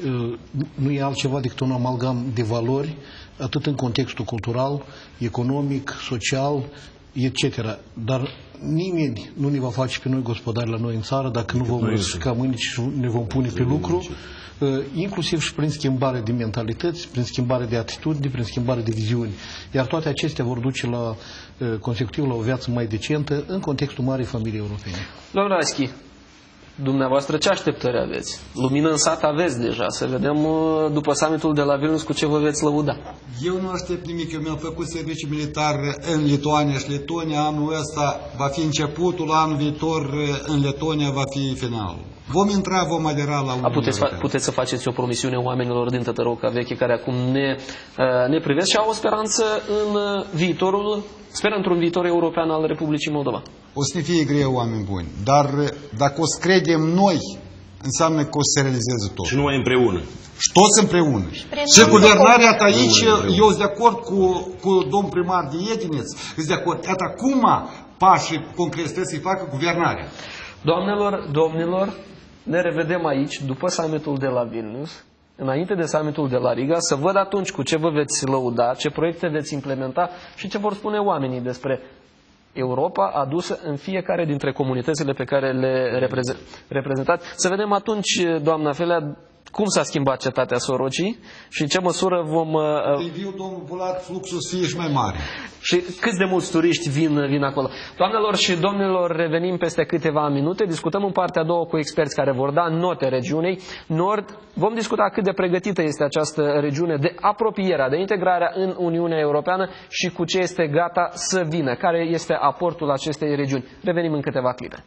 nu e altceva decât un amalgam de valori, atât în contextul cultural, economic, social, et cetera. Dar nimeni nu ne va face pe noi gospodari la noi în țară dacă nu vom răsufleca mâini și ne vom pune pe lucru, inclusiv și prin schimbare de mentalități, prin schimbare de atitudini, prin schimbare de viziuni. Iar toate acestea vor duce la, consecutiv la o viață mai decentă în contextul marii familii europene. Domnul Raschi, dumneavoastră ce așteptări aveți? Lumină în sat aveți deja. Să vedem după summitul de la Vilnius cu ce vă veți lăuda. Eu nu aștept nimic. Eu mi-am făcut serviciu militar în Lituania și Letonia. Anul ăsta va fi începutul, anul viitor în Letonia va fi finalul. Vom intra, vom adera la Uniunea puteți, puteți să faceți o promisiune oamenilor din Tătăroca veche care acum ne, ne privesc și au o speranță în viitorul, speră într-un viitor european al Republicii Moldova. O să ne fie greu, oameni buni, dar dacă o să credem noi, înseamnă că o să se realizeze tot. Și numai împreună. Și toți împreună. Și, și guvernarea ta aici, eu sunt de acord cu, cu domnul primar de Edineț, sunt de acord. Iată acum pașii concreți trebuie să-i facă guvernarea. Doamnelor, domnilor, ne revedem aici după summitul de la Vilnius, înainte de summitul de la Riga, să văd atunci cu ce vă veți lăuda, ce proiecte veți implementa și ce vor spune oamenii despre Europa adusă în fiecare dintre comunitățile pe care le reprezentați. Să vedem atunci, doamna Felea, cum s-a schimbat cetatea Sorocii și în ce măsură vom... Viu, domnul Bulat, fluxul să fie și mai mare. Și câți de mulți turiști vin, vin acolo. Doamnelor și domnilor, revenim peste câteva minute. Discutăm în partea a doua cu experți care vor da note regiunii Nord. Vom discuta cât de pregătită este această regiune de apropierea, de integrarea în Uniunea Europeană și cu ce este gata să vină. Care este aportul acestei regiuni. Revenim în câteva clipe.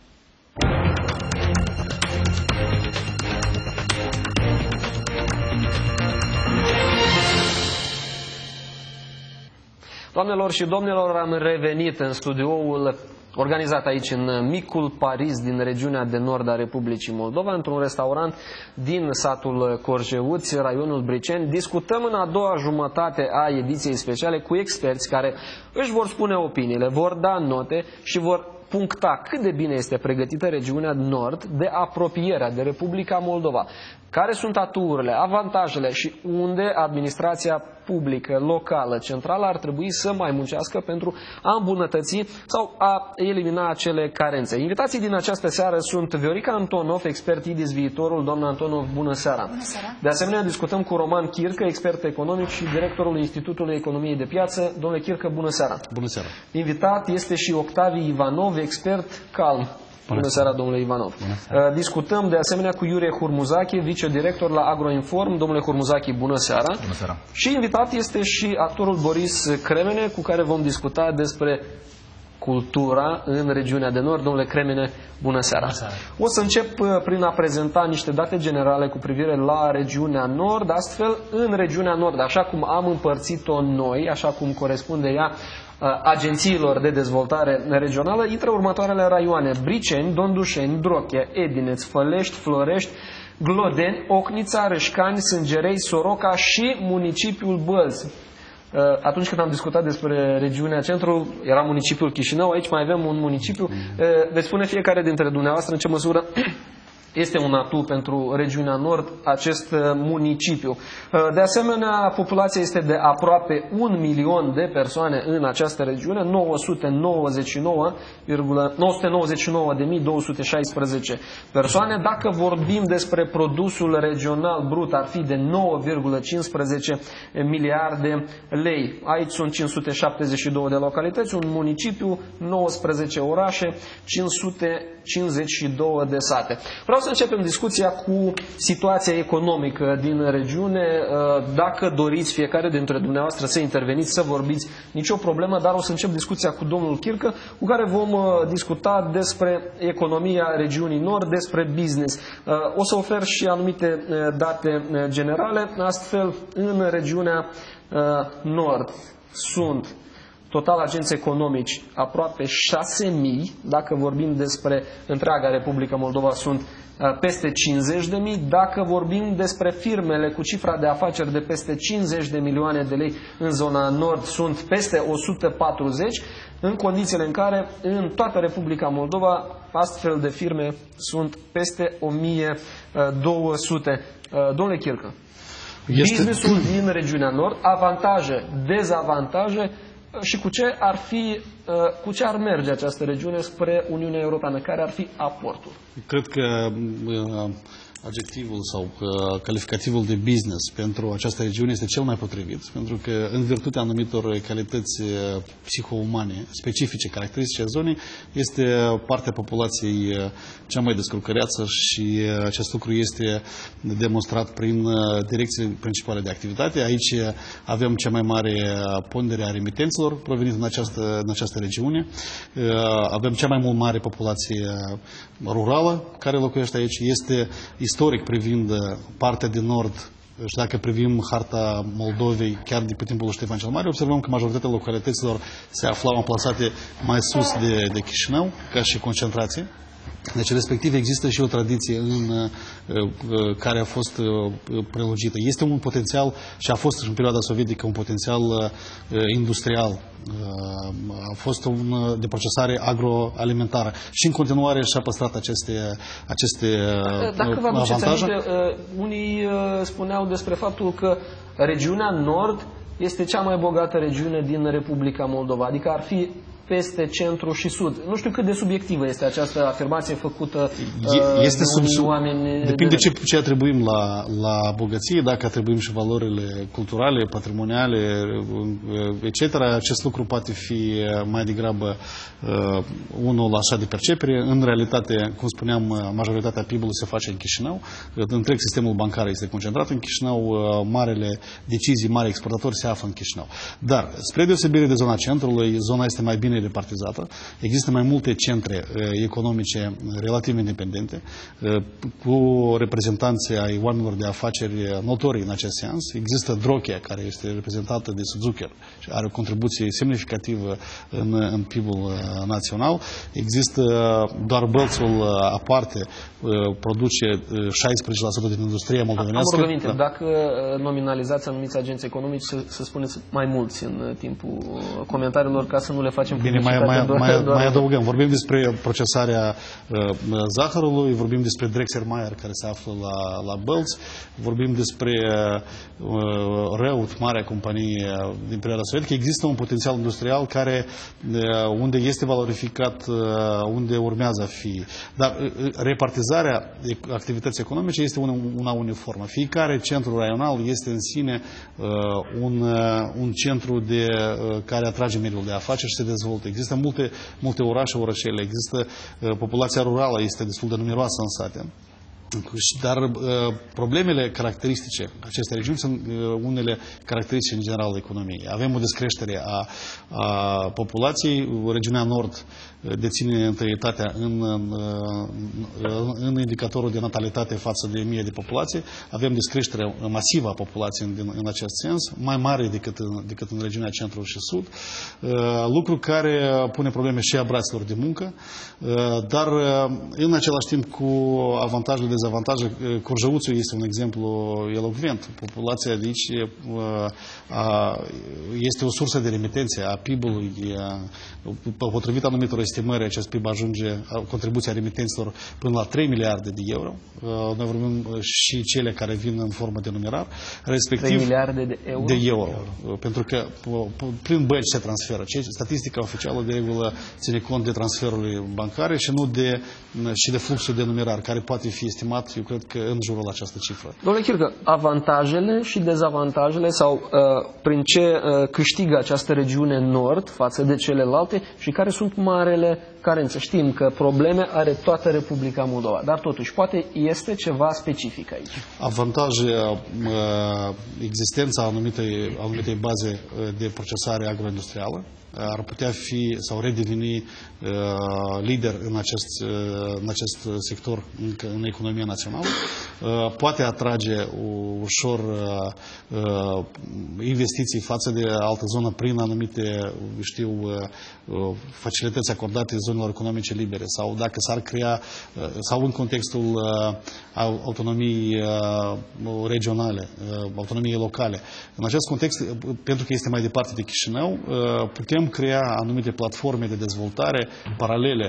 Doamnelor și domnilor, am revenit în studioul organizat aici în micul Paris din regiunea de nord a Republicii Moldova, într-un restaurant din satul Corjeuți, raionul Briceni. Discutăm în a doua jumătate a ediției speciale cu experți care își vor spune opiniile, vor da note și vor puncta cât de bine este pregătită regiunea nord de apropierea de Republica Moldova. Care sunt aturile, avantajele și unde administrația publică, locală, centrală ar trebui să mai muncească pentru a îmbunătăți sau a elimina acele carențe. Invitații din această seară sunt Viorica Antonov, expert I D I S Viitorul. Doamna Antonov, bună seara! Bună seara! De asemenea, discutăm cu Roman Chircă, expert economic și directorul Institutului Economiei de Piață. Domnule Chircă, bună seara! Bună seara! Invitat este și Octavi Ivanov, expert Calm. Bună, Bună seara, domnule Ivanov. Seara. Discutăm de asemenea cu Iurie Hurmuzache, vicedirector la Agroinform. Domnule Hurmuzache, bună seara. Bună seara. Și invitat este și actorul Boris Cremene, cu care vom discuta despre cultura în regiunea de nord. Domnule Cremene, bună seara. Bună seara. O să încep prin a prezenta niște date generale cu privire la regiunea nord. Astfel, în regiunea nord, așa cum am împărțit-o noi, așa cum corespunde ea agențiilor de dezvoltare regională, intră următoarele raioane: Briceni, Dondușeni, Drochea, Edineț, Fălești, Florești, Glodeni, Ocnița, Râșcani, Sângerei, Soroca și municipiul Bălți. Atunci când am discutat despre regiunea centru, era municipiul Chișinău, aici mai avem un municipiu. Veți spune fiecare dintre dumneavoastră în ce măsură Este un atu pentru regiunea Nord, acest municipiu. De asemenea, populația este de aproape un milion de persoane în această regiune, nouă sute nouăzeci și nouă de mii două sute șaisprezece persoane. Dacă vorbim despre produsul regional brut, ar fi de nouă virgulă cincisprezece miliarde lei. Aici sunt cinci sute șaptezeci și două de localități, un municipiu, nouăsprezece orașe, cinci sute cincizeci și două de sate. Vreau să începem discuția cu situația economică din regiune. Dacă doriți fiecare dintre dumneavoastră să interveniți, să vorbiți, nicio problemă, dar o să încep discuția cu domnul Chircă, cu care vom discuta despre economia regiunii Nord, despre business. O să ofer și anumite date generale, astfel în regiunea Nord sunt total agenți economici aproape șase mii, dacă vorbim despre întreaga Republică Moldova sunt peste cincizeci de mii, dacă vorbim despre firmele cu cifra de afaceri de peste cincizeci de milioane de lei în zona Nord sunt peste o sută patruzeci, în condițiile în care în toată Republica Moldova astfel de firme sunt peste o mie două sute. Domnule Chircă, este... businessul din regiunea Nord, avantaje, dezavantaje, și cu ce ar fi, cu ce ar merge această regiune spre Uniunea Europeană? Care ar fi aportul? Cred că adjectivul sau calificativul de business pentru această regiune este cel mai potrivit, pentru că în virtutea anumitor calități psihoumane specifice, caracteristice a zonei, este partea populației cea mai descurcăreață și acest lucru este demonstrat prin direcțiile principale de activitate. Aici avem cea mai mare pondere a remitenților provenind în această, în această regiune. Avem cea mai mult mare populație rurală care locuiește aici. Este istoric privind partea de nord și dacă privim harta Moldovei chiar de pe timpul lui Ștefan cel Mare, observăm că majoritatea localităților se aflau amplasate mai sus de, de Chișinău, ca și concentrație. Deci, respectiv, există și o tradiție în, care a fost prelungită. Este un potențial, și a fost în perioada sovietică, un potențial industrial. A fost un, de procesare agroalimentară. Și în continuare și-a păstrat aceste, aceste Dacă vă aduceți avantaje. aminte, unii spuneau despre faptul că regiunea Nord este cea mai bogată regiune din Republica Moldova. Adică ar fi peste centru și sud. Nu știu cât de subiectivă este această afirmație făcută este de unii sub, oameni. Depinde de ce, ce atribuim la, la bogăție, dacă atribuim și valorile culturale, patrimoniale, et cetera. Acest lucru poate fi mai degrabă uh, unul așa de percepere. În realitate, cum spuneam, majoritatea P I B-ului se face în Chișinău. Întreg sistemul bancar este concentrat în Chișinău. Uh, marele decizii, mari exportatori se află în Chișinău. Dar, spre deosebire de zona centrului, zona este mai bine repartizată. Există mai multe centre uh, economice relativ independente, uh, cu reprezentanții ai oamenilor de afaceri notori în acest sens. Există Drochia, care este reprezentată de Suzuker și are o contribuție semnificativă în, în P I B-ul uh, național. Există uh, doar Bălțul uh, aparte, uh, produce uh, șaisprezece la sută din industria moldovenească. Am o rugăminte, da. dacă nominalizați anumiți agenți economici, să, să spuneți mai mulți în timpul comentariilor, ca să nu le facem. Bine, mai, mai, doar, mai, doar... mai adăugăm. Vorbim despre procesarea uh, zahărului, vorbim despre Drexel-Mayer, care se află la, la Bălț, vorbim despre uh, Reut, marea companie din perioada sovietică. Există un potențial industrial care, uh, unde este valorificat, uh, unde urmează a fi. Dar uh, repartizarea activității economice este una, una uniformă. Fiecare centru raional este în sine uh, un, uh, un centru de, uh, care atrage mediul de afaceri și se dezvoltă. Există multe, multe orașe, orășele, există uh, populația rurală, este destul de numeroasă în sate. Dar uh, problemele caracteristice acestei regiuni sunt uh, unele caracteristice în general ale economiei. Avem o descreștere a, a populației. Regiunea Nord deține întâietatea în, în, în indicatorul de natalitate față de mie de populație. Avem descreștere masivă a populației în, în acest sens, mai mare decât în, decât în regiunea centru și sud, lucru care pune probleme și a braților de muncă, dar în același timp cu avantajele dezavantaje. Corjăuțul este un exemplu elocvent. Populația de aici este o sursă de remitențe a P I B-ului. Potrivit anumitor estimări, acest P I B ajunge, contribuția remitenților, până la trei miliarde de euro. Noi vorbim și cele care vin în formă de numerar, respectiv trei miliarde de euro. De euro. Pentru că prin bănci se transferă. Statistica oficială de regulă ține cont de transferurile bancare și nu de, și de fluxul de numerar, care poate fi estimat, eu cred că în jurul această cifră. Domnule Chircă, avantajele și dezavantajele sau uh, prin ce uh, câștigă această regiune nord față de celelalte și care sunt marele carențe? Știm că probleme are toată Republica Moldova, dar totuși poate este ceva specific aici. Avantaje, uh, existența anumitei, anumitei baze de procesare agroindustrială ar putea fi sau redeveni uh, lider în acest, uh, în acest sector în, în economia națională. Uh, poate atrage uh, ușor uh, uh, investiții față de altă zonă prin anumite, știu, uh, facilități acordate zonelor economice libere sau dacă s-ar crea uh, sau în contextul uh, autonomiei uh, regionale, uh, autonomiei locale. În acest context, pentru că este mai departe de Chișinău, uh, putem crea anumite platforme de dezvoltare paralele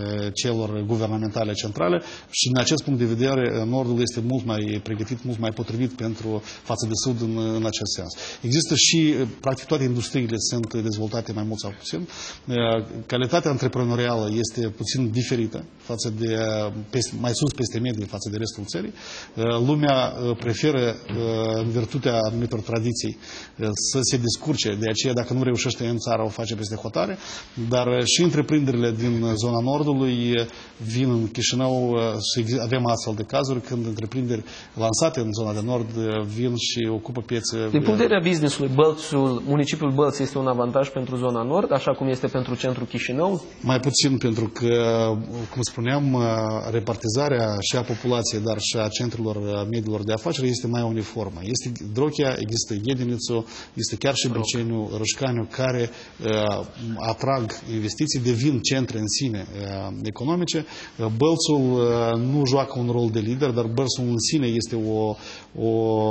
celor guvernamentale centrale și din acest punct de vedere Nordul este mult mai pregătit, mult mai potrivit pentru față de Sud în, în acest sens. Există și, practic toate industriile sunt dezvoltate mai mult sau puțin. Calitatea antreprenorială este puțin diferită față de, mai sus peste medie față de restul țării. Lumea preferă, în virtutea anumitor tradiții, să se descurce, de aceea dacă nu reușește în țară o face peste hotare, dar și întreprinderile din zona Nordului vin în Chișinău și avem astfel de cazuri când întreprinderi lansate în zona de Nord vin și ocupă piețe. Din punct de vedere a business-ului, Bălțul, municipiul Bălți este un avantaj pentru zona Nord, așa cum este pentru centrul Chișinău? Mai puțin, pentru că, cum spuneam, repartizarea și a populației, dar și a centrelor mediilor de afaceri este mai uniformă. Este Drochia, există Iedinițu, este chiar și Brăceniu, Rășcaniu, care uh, atrag investiții, devin centre în sine uh, economice. Uh, Bălțul uh, nu joacă un rol de lider, dar Bălțul în sine este o, o,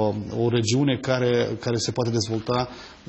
o regiune care, care se poate dezvolta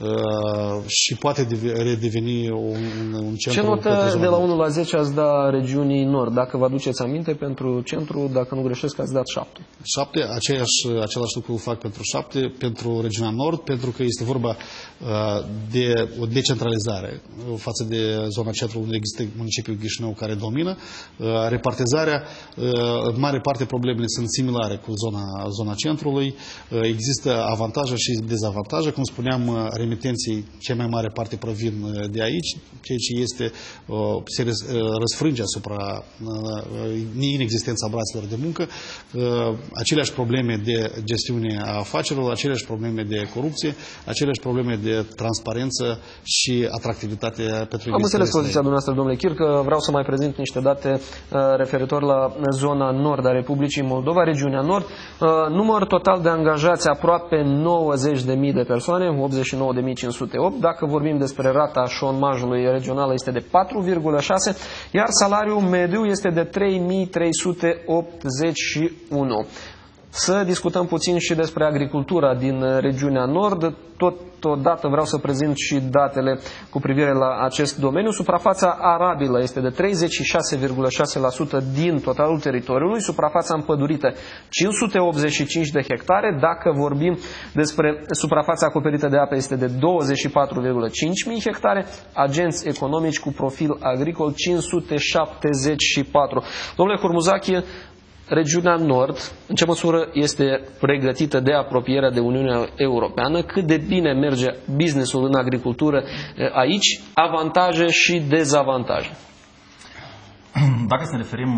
uh, și poate redeveni un, un centru. Ce notă de la unu la zece ați da regiunii Nord? Dacă vă aduceți aminte, pentru centru, dacă nu greșesc, ați dat șapte. șapte, aceeași, același lucru fac pentru șapte, pentru regiunea Nord, pentru că este vorba uh, de o decentralizare față de zona centru unde există municipiul Chișinău care domină. Uh, repartizarea, uh, în mare parte problemele sunt similare cu zona, zona centrului. Uh, există avantaje și dezavantaje. Cum spuneam, uh, remitenții, cea mai mare parte provin uh, de aici, ceea ce este, uh, se răs, uh, răsfrânge asupra uh, inexistența brațelor de muncă. Uh, aceleași probleme de gestiune a afacerilor, aceleași probleme de corupție, aceleași probleme de transparență și atractivitate pentru Am înțeles poziția dumneavoastră, domnule Chircă. Vreau să mai prezint niște date uh, referitor la zona nord a Republicii Moldova, regiunea nord. Uh, număr total de angajați aproape nouăzeci de mii de persoane, optzeci și nouă de mii cinci sute opt. Dacă vorbim despre rata șomajului regional, este de patru virgulă șase, iar salariul mediu este de trei mii trei sute optzeci și unu. Să discutăm puțin și despre agricultura din regiunea Nord. Totodată vreau să prezint și datele cu privire la acest domeniu. Suprafața arabilă este de treizeci și șase virgulă șase la sută din totalul teritoriului, suprafața împădurită cinci sute optzeci și cinci de hectare. Dacă vorbim despre suprafața acoperită de apă, este de douăzeci și patru virgulă cinci mii hectare, agenți economici cu profil agricol cinci sute șaptezeci și patru. Domnule Hormuzache, regiunea Nord, în ce măsură este pregătită de apropierea de Uniunea Europeană? Cât de bine merge businessul în agricultură aici? Avantaje și dezavantaje. Dacă să ne referim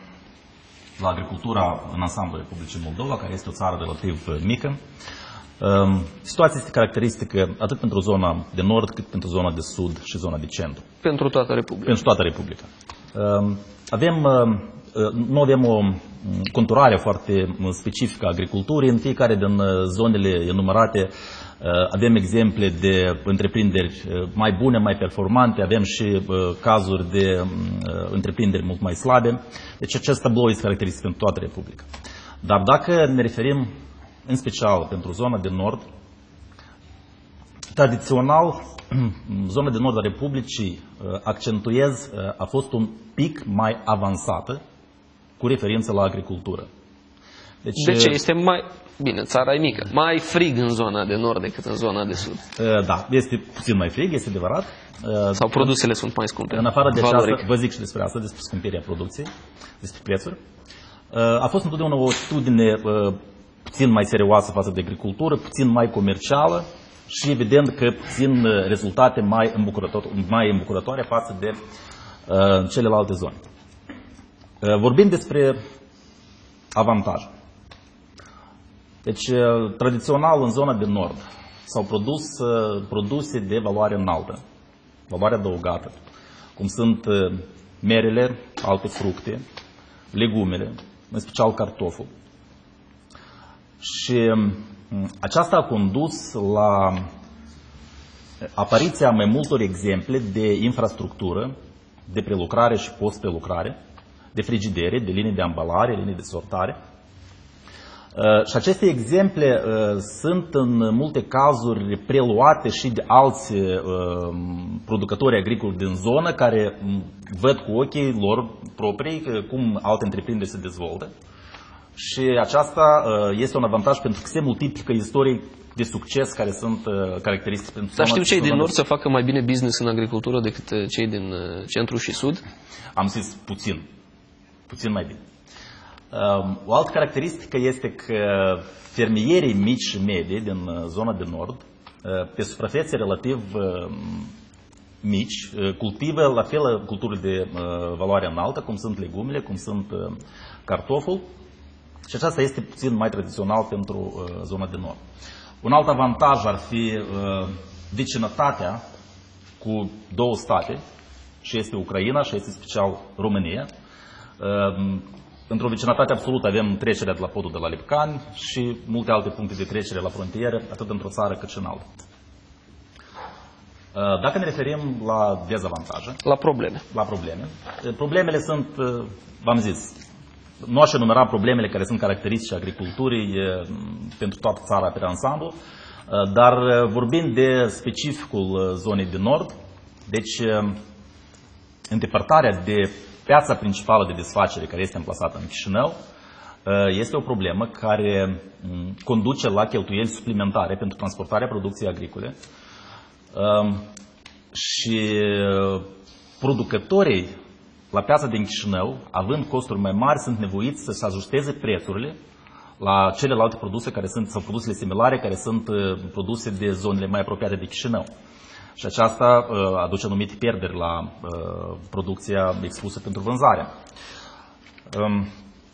la agricultura în ansamblu Republicii Moldova, care este o țară relativ mică, situația este caracteristică atât pentru zona de nord, cât pentru zona de sud și zona de centru. Pentru toată Republica. Pentru toată Republica. Avem nu avem o conturare foarte specifică a agriculturii. În fiecare din zonele enumerate avem exemple de întreprinderi mai bune, mai performante, avem și cazuri de întreprinderi mult mai slabe. Deci acest tablou este caracteristic pentru toată Republica. Dar dacă ne referim în special pentru zona de nord, tradițional, zona de nord a Republicii, accentuez, a fost un pic mai avansată cu referință la agricultură. Deci, de ce? Este mai... Bine, țara e mică. Mai frig în zona de nord decât în zona de sud. Da, este puțin mai frig, este adevărat. Sau produsele sunt mai scumpe. În afară de aceasta, vă zic și despre asta, despre scumpirea producției, despre prețuri. A fost întotdeauna o atitudine puțin mai serioasă față de agricultură, puțin mai comercială și evident că puțin rezultate mai îmbucurătoare, mai îmbucurătoare față de uh, celelalte zone. Uh, vorbim despre avantaje. Deci, uh, tradițional în zona de nord s-au produs uh, produse de valoare înaltă, valoare adăugată, cum sunt uh, merele, alte fructe, legumele, în special cartoful. Și aceasta a condus la apariția mai multor exemple de infrastructură, de prelucrare și post-prelucrare, de frigidere, de linii de ambalare, linii de sortare. Și aceste exemple sunt în multe cazuri preluate și de alți producători agricoli din zonă care văd cu ochii lor proprii cum alte întreprinderi se dezvoltă. Și aceasta este un avantaj pentru că se multiplică istorii de succes care sunt caracteristice pentru Dar știu cei din nord să facă mai bine business în agricultură decât cei din centru și sud? Am zis puțin. Puțin mai bine. O altă caracteristică este că fermierii mici și medii din zona de nord, pe suprafețe relativ mici, cultivă la fel culturi de valoare înaltă, cum sunt legumele, cum sunt cartoful. Și aceasta este puțin mai tradițional pentru uh, zona de nord. Un alt avantaj ar fi uh, vecinătatea cu două state, și este Ucraina și este special România. Uh, într-o vecinătate absolută avem trecerea de la podul de la Lipcani și multe alte puncte de trecere la frontieră, atât într-o țară cât și în altă. Uh, dacă ne referim la dezavantaje, la probleme. La probleme. Problemele sunt, uh, v-am zis, nu aș enumera problemele care sunt caracteristice agriculturii pentru toată țara pe ansamblu, dar vorbind de specificul zonei de nord, deci îndepărtarea de piața principală de desfacere care este amplasată în Chișinău este o problemă care conduce la cheltuieli suplimentare pentru transportarea producției agricole și producătorii la piața din Chișinău, având costuri mai mari, sunt nevoiți să se ajusteze prețurile la celelalte produse care sunt, sau produsele similare care sunt produse de zonele mai apropiate de Chișinău. Și aceasta uh, aduce anumite pierderi la uh, producția expusă pentru vânzare. Um,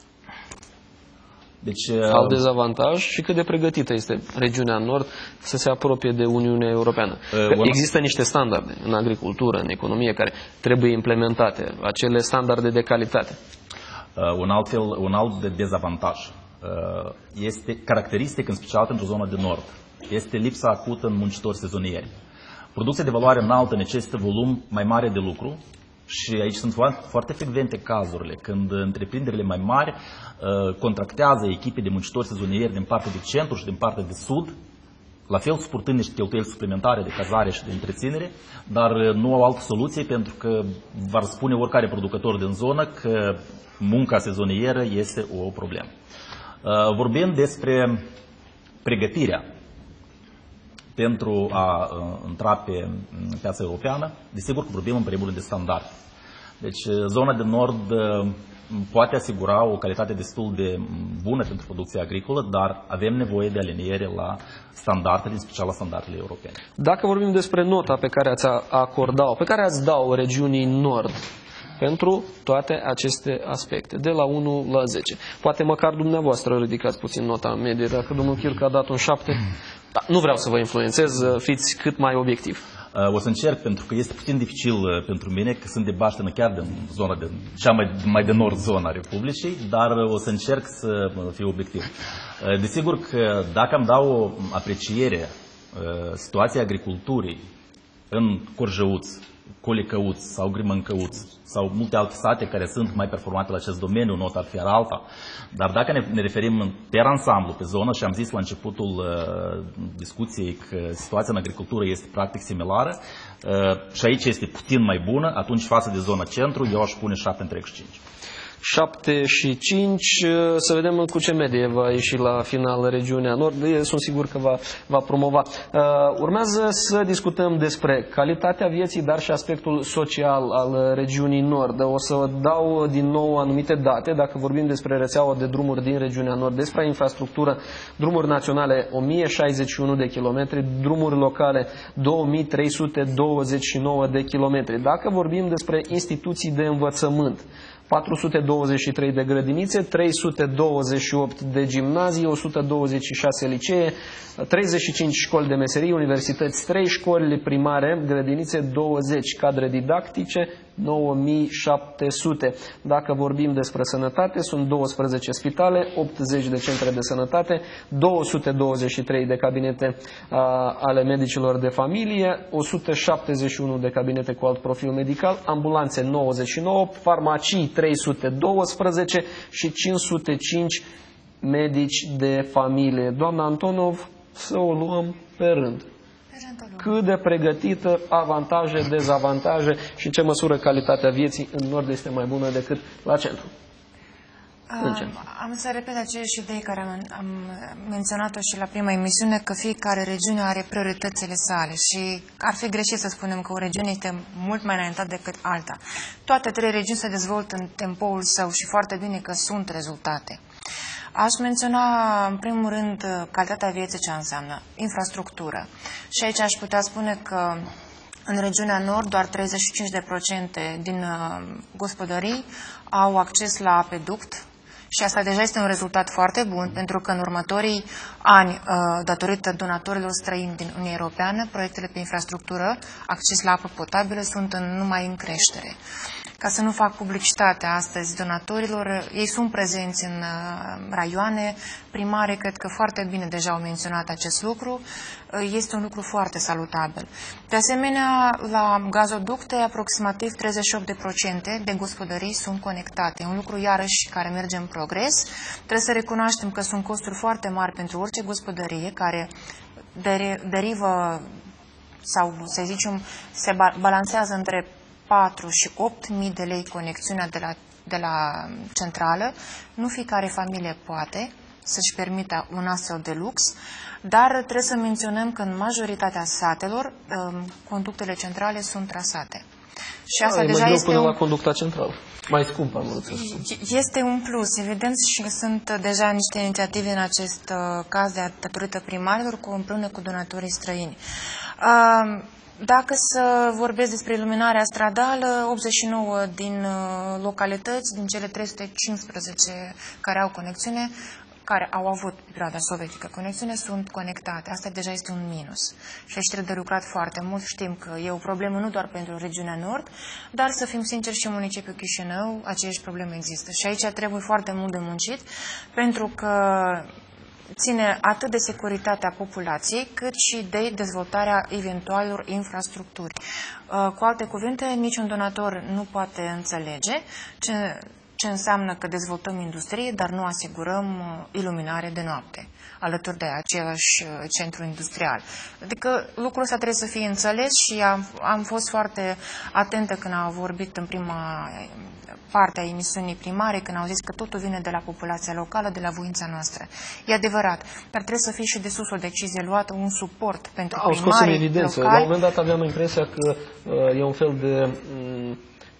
Deci, alt dezavantaj și cât de pregătită este regiunea nord să se apropie de Uniunea Europeană. Uh, Există niște standarde în agricultură, în economie, care trebuie implementate, acele standarde de calitate. Uh, un, alt fel, un alt de dezavantaj uh, este caracteristic în special pentru zona de nord. Este lipsa acută în muncitori sezonieri. Producția de valoare înaltă necesită volum mai mare de lucru. Și aici sunt foarte frecvente cazurile când întreprinderile mai mari uh, contractează echipe de muncitori sezonieri din partea de centru și din partea de sud, la fel suportând niște cheltuieli suplimentare de cazare și de întreținere, dar uh, nu au altă soluție pentru că va spune oricare producător din zonă că munca sezonieră este o problemă. Uh, vorbim despre pregătirea pentru a uh, intra pe piața europeană, desigur că vorbim în primul rând de standard. Deci zona de nord uh, poate asigura o calitate destul de bună pentru producția agricolă, dar avem nevoie de aliniere la standardele, în special la standardele europene. Dacă vorbim despre nota pe care ați acorda-o, pe care ați da-o regiunii nord, pentru toate aceste aspecte, de la unu la zece. Poate măcar dumneavoastră ridicați puțin nota medie, dacă domnul Chircă a dat un șapte. Da, nu vreau să vă influențez, fiți cât mai obiectiv. O să încerc, pentru că este puțin dificil pentru mine, că sunt de baștină chiar din zona de, cea mai, mai de nord zona Republicii, dar o să încerc să fiu obiectiv. Desigur că dacă îmi dau o apreciere situației agriculturii în Corjăuț, Colicăuț sau Grimâncăuț sau multe alte sate care sunt mai performante la acest domeniu, nota ar fi alta. Dar dacă ne, ne referim pe ansamblu, pe zonă, și am zis la începutul uh, discuției că situația în agricultură este practic similară uh, și aici este puțin mai bună, atunci față de zona centru, eu aș pune șapte virgulă treizeci și cinci. șapte și cinci, să vedem cu ce medie va ieși la final regiunea Nord. Sunt sigur că va, va promova. Urmează să discutăm despre calitatea vieții, dar și aspectul social al regiunii Nord. O să dau din nou anumite date. Dacă vorbim despre rețeaua de drumuri din regiunea Nord, despre infrastructură, drumuri naționale o mie șaizeci și unu de kilometri, drumuri locale două mii trei sute douăzeci și nouă de kilometri. Dacă vorbim despre instituții de învățământ, patru sute douăzeci și trei de grădinițe, trei sute douăzeci și opt de gimnazii, o sută douăzeci și șase licee, treizeci și cinci școli de meserie, universități, trei școli primare, grădinițe douăzeci, cadre didactice, nouă mii șapte sute. Dacă vorbim despre sănătate, sunt douăsprezece spitale, optzeci de centre de sănătate, două sute douăzeci și trei de cabinete uh, ale medicilor de familie, o sută șaptezeci și unu de cabinete cu alt profil medical, ambulanțe nouăzeci și nouă, farmacii trei sute doisprezece și cinci sute cinci medici de familie. Doamna Antonov, să o luăm pe rând. Cât de pregătită, avantaje, dezavantaje și în ce măsură calitatea vieții în Nord este mai bună decât la centru? Uh, am să repet aceeași idei care am, am menționat-o și la prima emisiune, că fiecare regiune are prioritățile sale și ar fi greșit să spunem că o regiune este mult mai înaintată decât alta. Toate trei regiuni se dezvoltă în tempoul său și foarte bine că sunt rezultate. Aș menționa, în primul rând, calitatea vieții, ce înseamnă infrastructură. Și aici aș putea spune că în regiunea Nord doar treizeci și cinci la sută din gospodării au acces la apeduct și asta deja este un rezultat foarte bun, pentru că în următorii ani, datorită donatorilor străini din Uniunea Europeană, proiectele pe infrastructură, acces la apă potabilă sunt în, numai în creștere. Ca să nu fac publicitate astăzi donatorilor, ei sunt prezenți în raioane primare, cred că foarte bine deja au menționat acest lucru, este un lucru foarte salutabil. De asemenea, la gazoducte, aproximativ treizeci și opt la sută de gospodării sunt conectate, un lucru iarăși care merge în progres. Trebuie să recunoaștem că sunt costuri foarte mari pentru orice gospodărie care derivă sau, să zicem, se balancează între patru și opt mii de lei conexiunea de la, de la centrală. Nu fiecare familie poate să-și permită un astfel de lux, dar trebuie să menționăm că în majoritatea satelor conductele centrale sunt trasate. Și asta da, deja e mai greu este până un... la conducta centrală. Mai scump, am înțeles. Este un plus, evident, și sunt deja niște inițiative în acest caz de datorită primarilor cu, împreună cu donatorii străini. Uh, Dacă să vorbesc despre iluminarea stradală, optzeci și nouă din localități, din cele trei sute cincisprezece care au conexiune, care au avut perioada sovietică conexiune, sunt conectate. Asta deja este un minus. Și aici trebuie de lucrat foarte mult. Știm că e o problemă nu doar pentru regiunea Nord, dar să fim sinceri și în municipiul Chișinău, aceeași problemă există. Și aici trebuie foarte mult de muncit, pentru că ține atât de securitatea populației, cât și de dezvoltarea eventualelor infrastructuri. Cu alte cuvinte, niciun donator nu poate înțelege ce, ce înseamnă că dezvoltăm industrie, dar nu asigurăm iluminare de noapte, alături de același centru industrial. Adică lucrul ăsta trebuie să fie înțeles și am, am fost foarte atentă când am vorbit în prima parte a emisiunii primare, când au zis că totul vine de la populația locală, de la voința noastră. E adevărat, dar trebuie să fie și de sus o decizie luată, un suport pentru au primarii scos în evidență. locali. La un moment dat aveam impresia că uh, e un fel de um,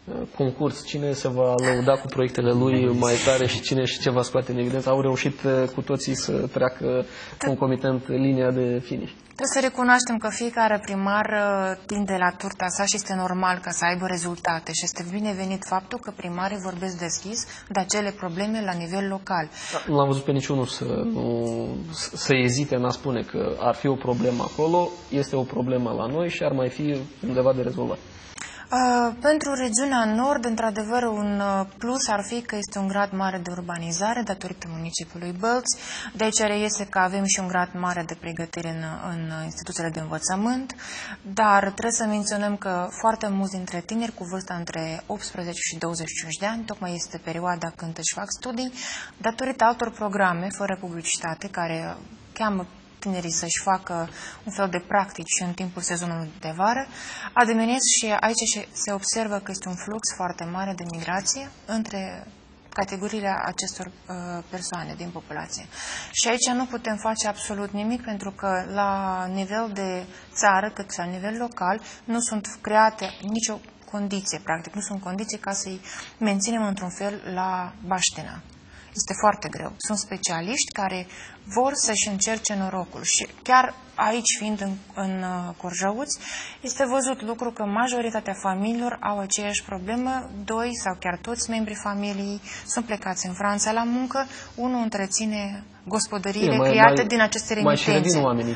concurs, cine se va lăuda cu proiectele lui mai tare și cine și ce va scoate în evidență. Au reușit cu toții să treacă concomitent linia de finish. Trebuie să recunoaștem că fiecare primar tinde la turta sa și este normal ca să aibă rezultate și este binevenit faptul că primarii vorbesc deschis de acele probleme la nivel local. Nu l-am văzut pe niciunul să, nu, să ezite în a spune că ar fi o problemă acolo, este o problemă la noi și ar mai fi undeva de rezolvat. Uh, pentru regiunea Nord, într-adevăr, un plus ar fi că este un grad mare de urbanizare datorită municipiului Bălți. De aici reiese că avem și un grad mare de pregătire în, în instituțiile de învățământ, dar trebuie să menționăm că foarte mulți dintre tineri cu vârsta între optsprezece și douăzeci și cinci de ani, tocmai este perioada când își fac studii, datorită altor programe fără publicitate care cheamă tinerii să-și facă un fel de practici în timpul sezonului de vară, a diminuat și aici se observă că este un flux foarte mare de migrație între categoriile acestor uh, persoane din populație. Și aici nu putem face absolut nimic pentru că la nivel de țară, cât și la nivel local, nu sunt create nicio condiție, practic, nu sunt condiții ca să-i menținem într-un fel la baștină. Este foarte greu. Sunt specialiști care vor să-și încerce norocul și chiar aici, fiind în, în Corjăuți, este văzut lucru că majoritatea familiilor au aceeași problemă, doi sau chiar toți membrii familiei sunt plecați în Franța la muncă, unul întreține gospodăriile Bine, mai, create mai, din aceste remitențe. Mai și revin oamenii.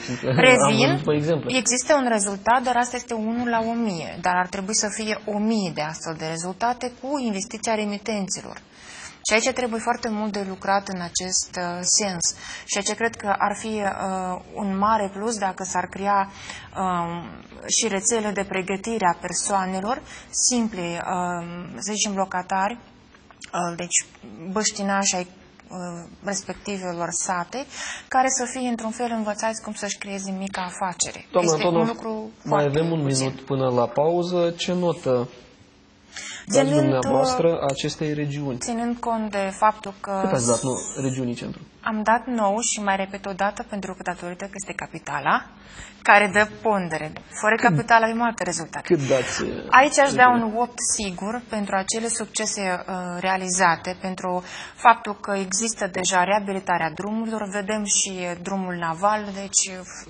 Revin, există un rezultat, dar asta este unul la o mie, dar ar trebui să fie o mie de astfel de rezultate cu investiția remitenților. Și aici trebuie foarte mult de lucrat în acest uh, sens. Și aici cred că ar fi uh, un mare plus dacă s-ar crea uh, și rețele de pregătire a persoanelor simple, uh, să zicem locatari, uh, deci băștinași ai uh, respectivelor sate, care să fie într-un fel învățați cum să-și creeze mica afacere. Doamna este Antonov, un lucru mai avem un puțin. minut până la pauză. Ce notă dați dumneavoastră acestei regiuni? Ținând cont de faptul că... Cât ați dat, nu, regiunii centru? Am dat nouă și mai repet o dată pentru că datorită că este capitala, care dă pondere. Fără cât, capitala avem alte rezultate. Cât dați? Aici aș da un opt sigur pentru acele succese uh, realizate, pentru faptul că există deja reabilitarea drumurilor, vedem și drumul naval, deci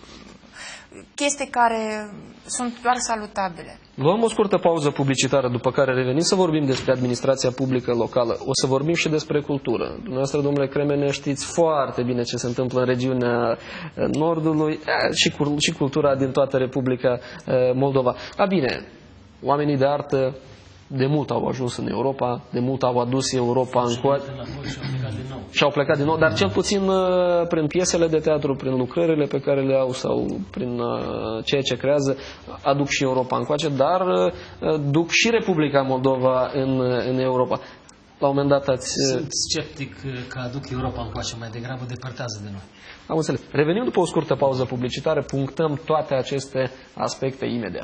chestii care sunt doar salutabile. Luăm o scurtă pauză publicitară, după care revenim să vorbim despre administrația publică locală. O să vorbim și despre cultură. Dumneavoastră, domnule Cremene, știți foarte bine ce se întâmplă în regiunea Nordului și cultura din toată Republica Moldova. A, bine, oamenii de artă de mult au ajuns în Europa, de mult au adus Europa în coadă și au plecat din nou, dar cel puțin prin piesele de teatru, prin lucrările pe care le au sau prin ceea ce creează, aduc și Europa încoace, dar duc și Republica Moldova în, în Europa. La un moment dat ați... Sunt sceptic că aduc Europa încoace, mai degrabă depărtează de noi. Am înțeles. Revenim după o scurtă pauză publicitară, punctăm toate aceste aspecte imediat.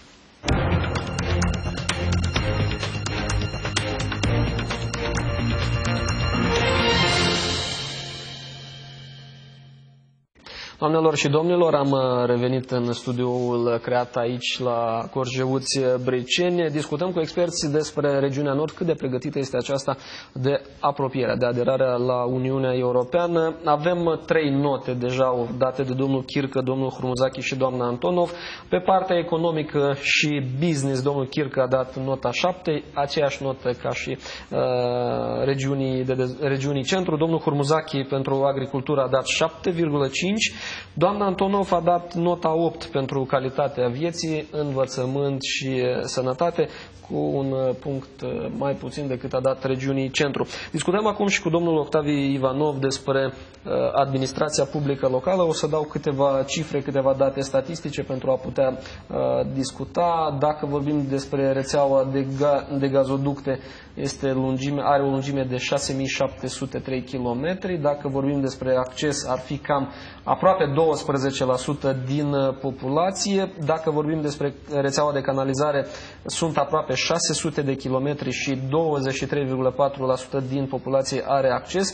Doamnelor și domnilor, am revenit în studioul creat aici la Corjăuți Brăiceni. Discutăm cu experți despre regiunea Nord, cât de pregătită este aceasta de apropiere, de aderarea la Uniunea Europeană. Avem trei note deja date de domnul Chircă, domnul Hrumuzachi și doamna Antonov. Pe partea economică și business, domnul Chircă a dat nota șapte, aceeași notă ca și uh, regiunii, de, de, regiunii centru. Domnul Hrumuzachi pentru agricultură a dat șapte virgulă cinci. Doamna Antonov a dat nota opt pentru calitatea vieții, învățământ și sănătate, cu un punct mai puțin decât a dat regiunii centru. Discutăm acum și cu domnul Octavi Ivanov despre uh, administrația publică locală. O să dau câteva cifre, câteva date statistice pentru a putea uh, discuta. Dacă vorbim despre rețeaua de, ga de gazoducte, este lungime, are o lungime de șase mii șapte sute trei kilometri. Dacă vorbim despre acces, ar fi cam aproape douăsprezece la sută din populație. Dacă vorbim despre rețeaua de canalizare, sunt aproape șase sute de kilometri și douăzeci și trei virgulă patru la sută din populație are acces.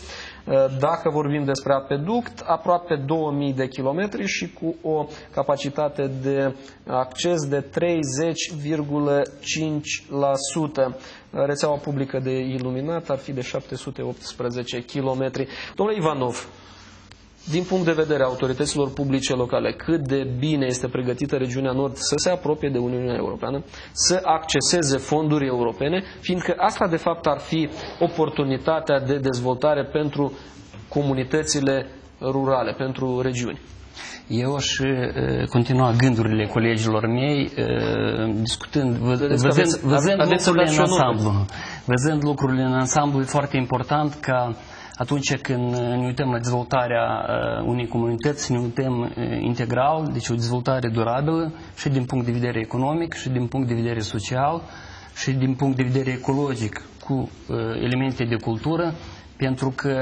Dacă vorbim despre apeduct, aproape două mii de kilometri și cu o capacitate de acces de treizeci virgulă cinci la sută. Rețeaua publică de iluminat ar fi de șapte sute optsprezece kilometri. Domnule Ivanov, din punct de vedere a autorităților publice locale, cât de bine este pregătită regiunea Nord să se apropie de Uniunea Europeană, să acceseze fonduri europene, fiindcă asta de fapt ar fi oportunitatea de dezvoltare pentru comunitățile rurale, pentru regiuni. Eu aș continua gândurile colegilor mei, discutând, văzând, văzând lucrurile în ansamblu. Văzând lucrurile în ansamblu, e foarte important ca atunci când ne uităm la dezvoltarea unei comunități, ne uităm integral, deci o dezvoltare durabilă și din punct de vedere economic, și din punct de vedere social, și din punct de vedere ecologic, cu elemente de cultură, pentru că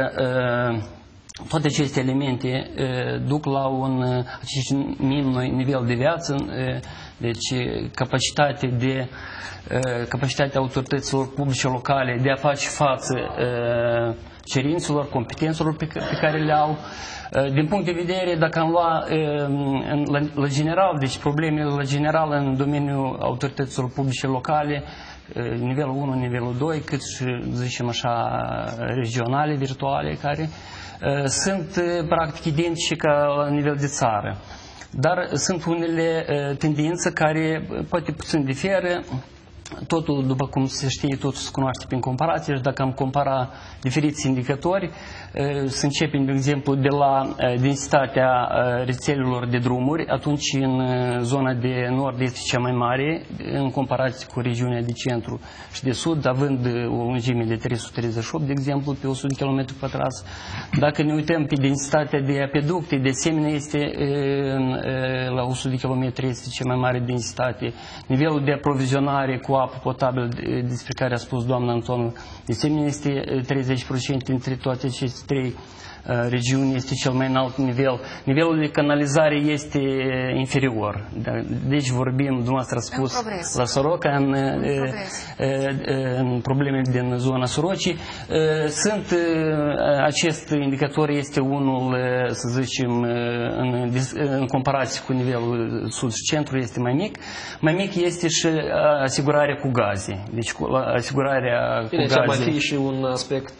toate aceste elemente duc la un acest noi nivel de viață, deci capacitate de capacitatea autorităților publice locale de a face față cerințelor, competențelor pe care le au. Din punct de vedere, dacă am luat la, la general, deci problemele la general în domeniul autorităților publice locale, nivelul unu, nivelul doi, cât și, zicem așa, regionale, virtuale, care sunt practic identice ca la nivel de țară. Dar sunt unele tendințe care poate puțin diferă. Totul, după cum se știe, totul se cunoaște prin comparație și dacă am compara diferiți indicatori, să începem, de exemplu, de la densitatea rețelelor de drumuri, atunci în zona de nord este cea mai mare, în comparație cu regiunea de centru și de sud, având o lungime de trei sute treizeci și opt, de exemplu, pe o sută de kilometri pătrați. Dacă ne uităm pe densitatea de apeducte, de asemenea, este la o sută de kilometri este cea mai mare densitate. Nivelul de aprovizionare cu apă potabilă, despre care a spus doamna Anton, de asemenea este treizeci la sută dintre toate aceste trei regiuni, este cel mai înalt nivel. Nivelul de canalizare este inferior. Deci vorbim, dumneavoastră a spus, la Soroca, în, în problemele din zona Sorocii. Sunt, acest indicator este unul, să zicem, în, în comparație cu nivelul sud și centru, este mai mic. Mai mic este și asigurarea cu gaze. Deci asigurarea cu Bine, gaze. Mai fi și un aspect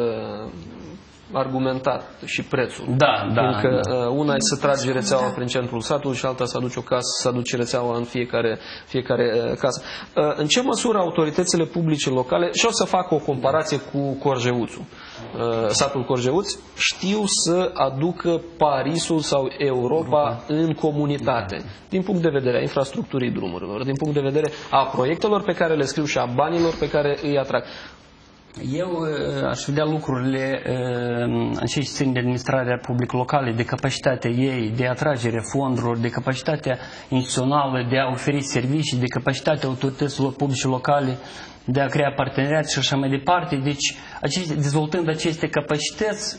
argumentat și prețul. Da, da. Pentru că da. una e să tragi rețeaua prin centrul satului și alta să aduci o casă, să aduci rețeaua în fiecare, fiecare casă. În ce măsură autoritățile publice locale, și o să fac o comparație cu Corjeuțul, satul Corjeuț, știu să aducă Parisul sau Europa în comunitate, din punct de vedere a infrastructurii drumurilor, din punct de vedere a proiectelor pe care le scriu și a banilor pe care îi atrag. Eu aș vedea lucrurile în ce țin de administrarea publică locală, de capacitatea ei, de atragere fondurilor, de capacitatea instituțională de a oferi servicii, de capacitatea autorităților publice locale de a crea parteneriate și așa mai departe. Deci, aceste, dezvoltând aceste capacități,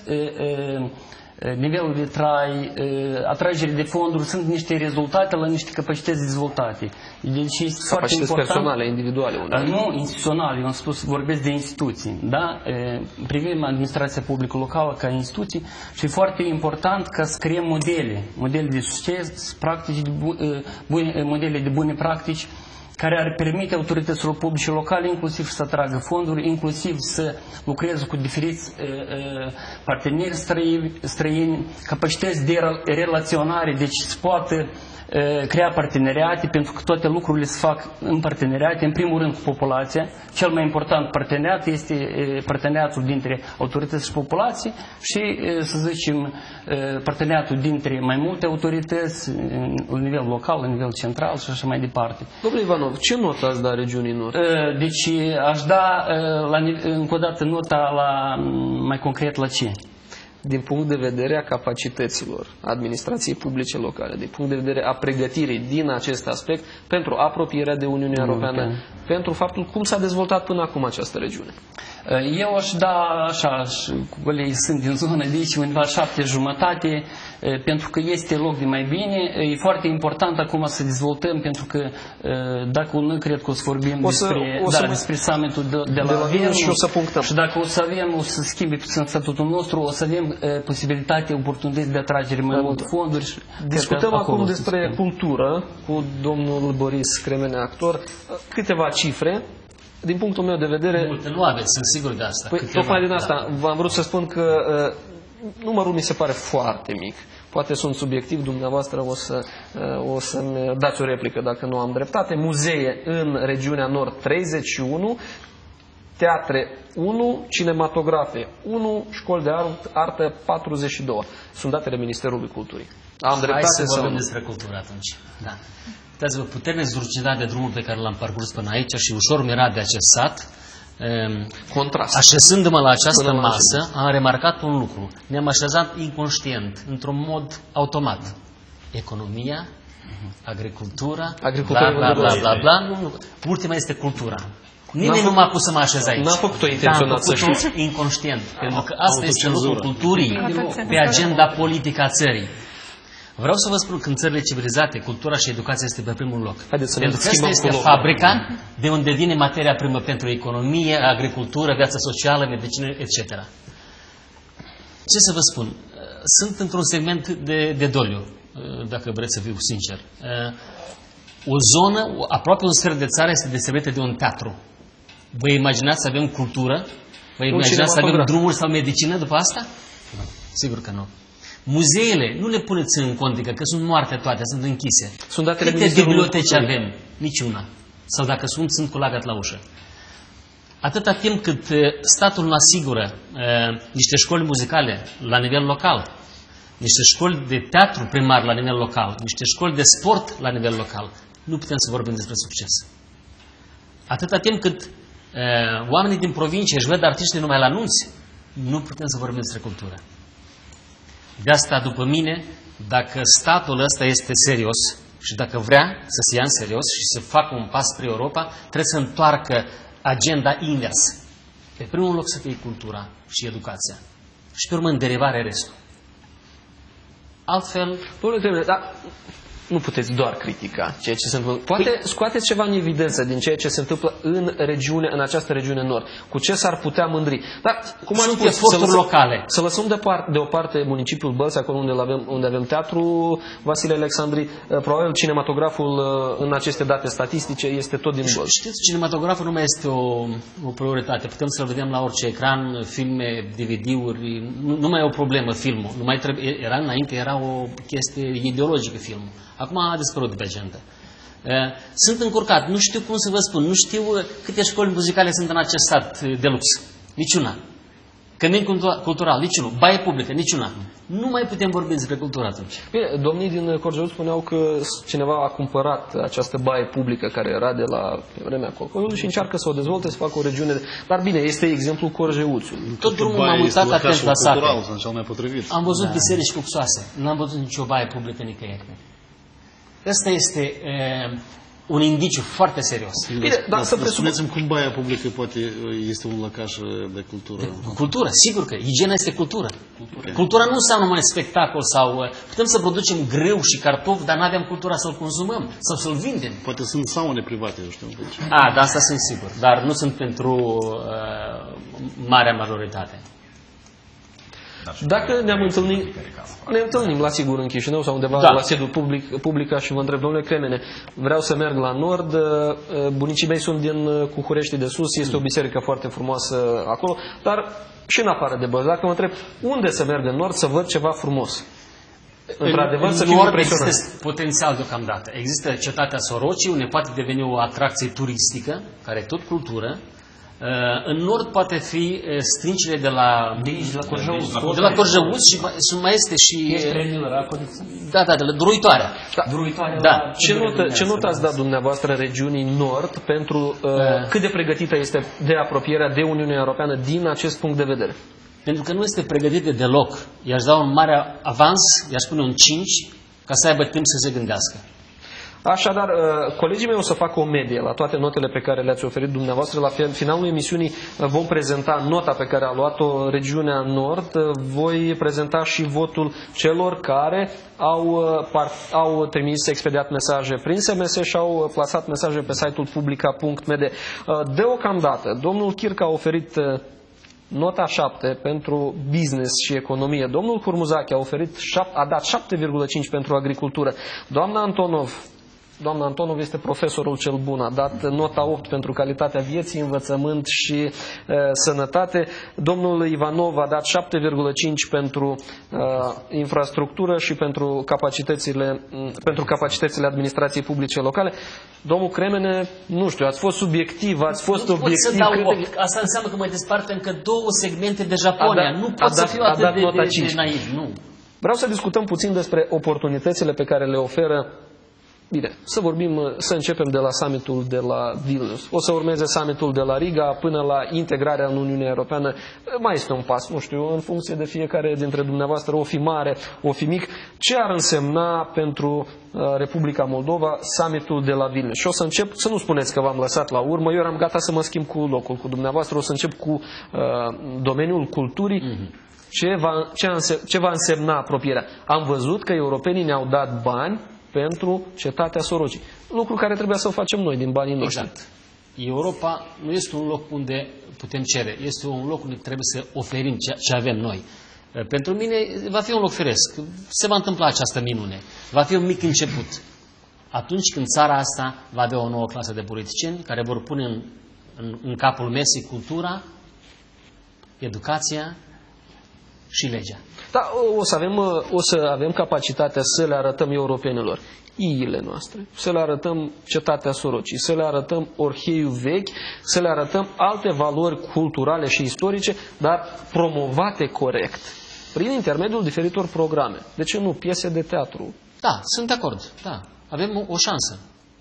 nivelul de trai, atragere de fonduri sunt niște rezultate la niște capacități dezvoltate. Deci este foarte important. Personale, individuale. Unde? Nu, instituționale, eu am spus, vorbesc de instituții. Da? Privim administrația publică locală ca instituții și e foarte important ca să creăm modele, modele de succes, practici de bune, modele de bune practici care ar permite autorităților publice locale inclusiv să atragă fonduri, inclusiv să lucreze cu diferiți uh, uh, parteneri străini, străini, capacități de relaționare, deci să poată uh, crea parteneriate, pentru că toate lucrurile se fac în parteneriate, în primul rând cu populația. Cel mai important parteneriat este uh, parteneriatul dintre autorități și populație și, uh, să zicem, uh, parteneriatul dintre mai multe autorități, uh, la nivel local, la nivel central și așa mai departe. Domnule Ivanov, ce notă ați da regiunii Nord? Deci aș da la, încă o dată nota la, mai concret la ce? Din punct de vedere a capacităților administrației publice locale, din punct de vedere a pregătirii din acest aspect pentru apropierea de Uniunea Europeană, pentru faptul cum s-a dezvoltat până acum această regiune. Eu aș da așa, cu colegii sunt din zonă de aici, undeva șapte jumătate, pentru că este loc de mai bine. E foarte important acum să dezvoltăm, pentru că dacă nu cred că o să vorbim o să, despre, o să da, despre summitul de, de, de la, la Vilnius și, o să punctăm. Și dacă o să avem, o să schimbe statutul nostru, o să avem posibilitatea, oportunități de atragere mai mult fonduri. Și discutăm acum despre cultură cu domnul Boris Cremenea, actor. Câteva cifre. Din punctul meu de vedere... Multe nu aveți, sunt sigur de asta. Păi, tocmai din asta da. v-am vrut să spun că uh, numărul mi se pare foarte mic. Poate sunt subiectiv, dumneavoastră o, să, uh, o să-mi dați o replică dacă nu am dreptate. Muzee în regiunea Nord treizeci și unu, teatre unu, cinematografe unu, școli de artă patruzeci și doi. Sunt datele Ministerului Culturii. Am dreptate. Hai să vorbim despre cultură atunci. Da. Uitați-vă, puternic zdrucinat de drumul pe care l-am parcurs până aici și ușor mirat de acest sat. Contrast. Așezându-mă la această masă, am remarcat un lucru. Ne-am așezat inconștient, într-un mod automat. Economia, agricultura, agricultura bla, bla, bla, bla, bla. Nu, nu. Ultima este cultura. Nimeni nu m-a pus să mă așez aici. N-a făcut-o intenționat, să știți. Inconștient. Pentru că asta este locul culturii pe agenda politică a țării. Vreau să vă spun că în țările civilizate, cultura și educația este pe primul loc. Haideți să pentru că asta este fabrica de unde vine materia primă pentru economie, agricultură, viața socială, medicină, et cetera. Ce să vă spun? Sunt într-un segment de, de doliu, dacă vreți să fiu sincer. O zonă, aproape un sfert de țară, este deservită de un teatru. Vă imaginați să avem cultură? Vă imaginați să avem drumuri sau medicină după asta? Nu. Sigur că nu. Muzeele, nu le puneți în cont, că sunt moarte toate, sunt închise. Sunt datele Câte biblioteci avem? Niciuna. Sau dacă sunt, sunt cu lagat la ușă. Atâta timp cât statul nu asigură uh, niște școli muzicale la nivel local, niște școli de teatru primar la nivel local, niște școli de sport la nivel local, nu putem să vorbim despre succes. Atâta timp cât uh, oamenii din provincie își văd artiștii numai la anunți, nu putem să vorbim despre cultură. De asta, după mine, dacă statul ăsta este serios și dacă vrea să se ia în serios și să facă un pas spre Europa, trebuie să întoarcă agenda invers. Pe primul loc să fie cultura și educația. Și pe urmă în derivare restul. Altfel... Domnule Cremenea, dar nu puteți doar critica ceea ce se întâmplă. Poate scoateți ceva în evidență din ceea ce se întâmplă în regiune, în această regiune nord. Cu ce s-ar putea mândri? Dar cum ar fi eforturi locale? Să lăsăm deoparte, deoparte municipiul Bălți, acolo unde avem, unde avem teatru Vasile Alexandri. Probabil cinematograful în aceste date statistice este tot din Bălți. Știți, cinematograful nu mai este o, o prioritate. Putem să-l vedem la orice ecran, filme, D V D-uri. Nu, nu mai e o problemă filmul. Nu mai trebuie, era înainte, era o chestie ideologică filmul. Acum a dispărut de pe agenda. Sunt încurcat, nu știu cum să vă spun, nu știu câte școli muzicale sunt în acest sat de lux. Niciuna. Cămin cultural, niciunul. Baie publică, niciuna. Nu mai putem vorbi despre cultură atunci. Bine, domnii din Corgeauț spuneau că cineva a cumpărat această baie publică care era de la vremea Cocoiului și încearcă să o dezvolte, să facă o regiune. Dar bine, este exemplul Corgeauțului. Tot drumul m-a mutat atent la sate. Potrivit. Am văzut da. biserici luxoase. Nu am văzut nicio baie publică nicăieri. Asta este uh, un indiciu foarte serios. Bine, dar să presupunem cum baia publică poate este un lăcaș de cultură. De cultură, sigur că igiena este cultură. Cultura, cultura nu înseamnă numai spectacol sau putem să producem grâu și cartofi, dar nu avem cultura să-l consumăm sau să-l vindem. Poate sunt saune private, eu știu. A, da, asta sunt sigur, dar nu sunt pentru uh, marea majoritate. Dacă ne-am întâlnit, ne întâlnim la sigur în Chișinău sau undeva da. la sediul public, publica și vă întreb, domnule Cremene, vreau să merg la nord, bunicii mei sunt din Cuhurești de Sus, este o biserică foarte frumoasă acolo, dar și în afară de Bălți. Dacă mă întreb unde să merg în nord să văd ceva frumos, într-adevăr să fiu impresionat. Există potențial deocamdată. Există cetatea Sorocii, unde poate deveni o atracție turistică, care e tot cultură. În nord poate fi stâncile de la Corjăuț, de la Corjăuț și mai este și da, da, de la Druitoarea. Da. Da. Ce notă, ce notă ați dat dumneavoastră regiunii nord pentru uh, cât de pregătită este de apropierea de Uniunea Europeană din acest punct de vedere? Pentru că nu este pregătită deloc. I-aș da un mare avans, i-aș pune un cinci, ca să aibă timp să se gândească. Așadar, colegii mei o să facă o medie la toate notele pe care le-ați oferit dumneavoastră. La finalul emisiunii vom prezenta nota pe care a luat-o regiunea Nord. Voi prezenta și votul celor care au, au trimis expediat mesaje prin S M S și au plasat mesaje pe site-ul publica punct m d. Deocamdată, domnul Chirca a oferit nota șapte pentru business și economie. Domnul Hurmuzache a, oferit, a dat șapte virgulă cinci pentru agricultură. Doamna Antonov, doamna Antonov este profesorul cel bun, a dat nota opt pentru calitatea vieții, învățământ și e, sănătate. Domnul Ivanov a dat șapte virgulă cinci pentru e, infrastructură și pentru capacitățile, pentru capacitățile administrației publice locale. Domnul Cremene, nu știu, ați fost subiectiv, ați fost nu obiectiv. Pot să dau opt. Asta înseamnă că mă despart încă două segmente de Japonia. Dat, nu pot să dat, fiu atât de, de, de naiv. Nu. Vreau să discutăm puțin despre oportunitățile pe care le oferă. Bine, să vorbim, să începem de la summitul de la Vilnius. O să urmeze summitul de la Riga până la integrarea în Uniunea Europeană. Mai este un pas, nu știu, în funcție de fiecare dintre dumneavoastră, o fi mare, o fi mic. Ce ar însemna pentru uh, Republica Moldova summitul de la Vilnius? Și o să încep, să nu spuneți că v-am lăsat la urmă, eu eram gata să mă schimb cu locul cu dumneavoastră. O să încep cu uh, domeniul culturii. Mm-hmm. Ce va, ce, înse, ce va însemna apropierea? Am văzut că europenii ne-au dat bani pentru cetatea Sorocii. Lucru care trebuia să o facem noi din banii noștri. Exact. Europa nu este un loc unde putem cere. Este un loc unde trebuie să oferim ce avem noi. Pentru mine va fi un loc firesc. Se va întâmpla această minune. Va fi un mic început. Atunci când țara asta va avea o nouă clasă de politicieni care vor pune în, în, în capul mesei cultura, educația și legea. Da, o să avem, o să avem capacitatea să le arătăm europenilor iile noastre, să le arătăm cetatea Sorocii, să le arătăm Orheiul vechi, să le arătăm alte valori culturale și istorice, dar promovate corect, prin intermediul diferitor programe. De ce nu? Piese de teatru. Da, sunt de acord. Da. Avem o, o șansă.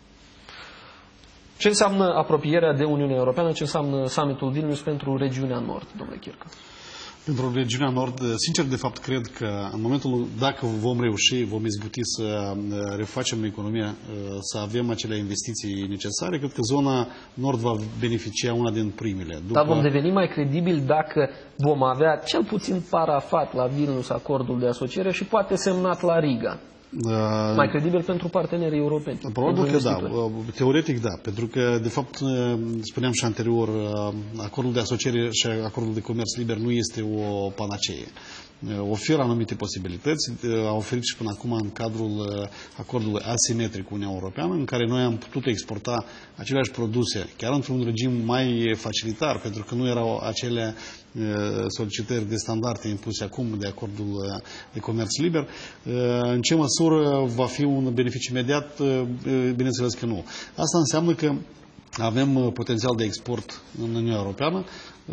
Ce înseamnă apropierea de Uniunea Europeană? Ce înseamnă summitul Vilnius pentru regiunea Nord, domnule Chirca? Pentru regiunea Nord, sincer, de fapt, cred că în momentul, dacă vom reuși, vom izbuti să refacem economia, să avem acele investiții necesare, cred că zona Nord va beneficia una din primele. După... Dar vom deveni mai credibili dacă vom avea cel puțin parafat la Vilnius acordul de asociere și poate semnat la Riga. Uh, mai credibil pentru partenerii europeni. Probabil că da, teoretic da, pentru că de fapt spuneam și anterior, acordul de asociere și acordul de comerț liber nu este o panacee. Oferă anumite posibilități, a oferit și până acum în cadrul acordului asimetric cu Uniunea Europeană, în care noi am putut exporta aceleași produse, chiar într-un regim mai facilitar, pentru că nu erau acele solicitări de standarde impuse acum de acordul de comerț liber. În ce măsură va fi un beneficiu imediat? Bineînțeles că nu. Asta înseamnă că avem potențial de export în Uniunea Europeană.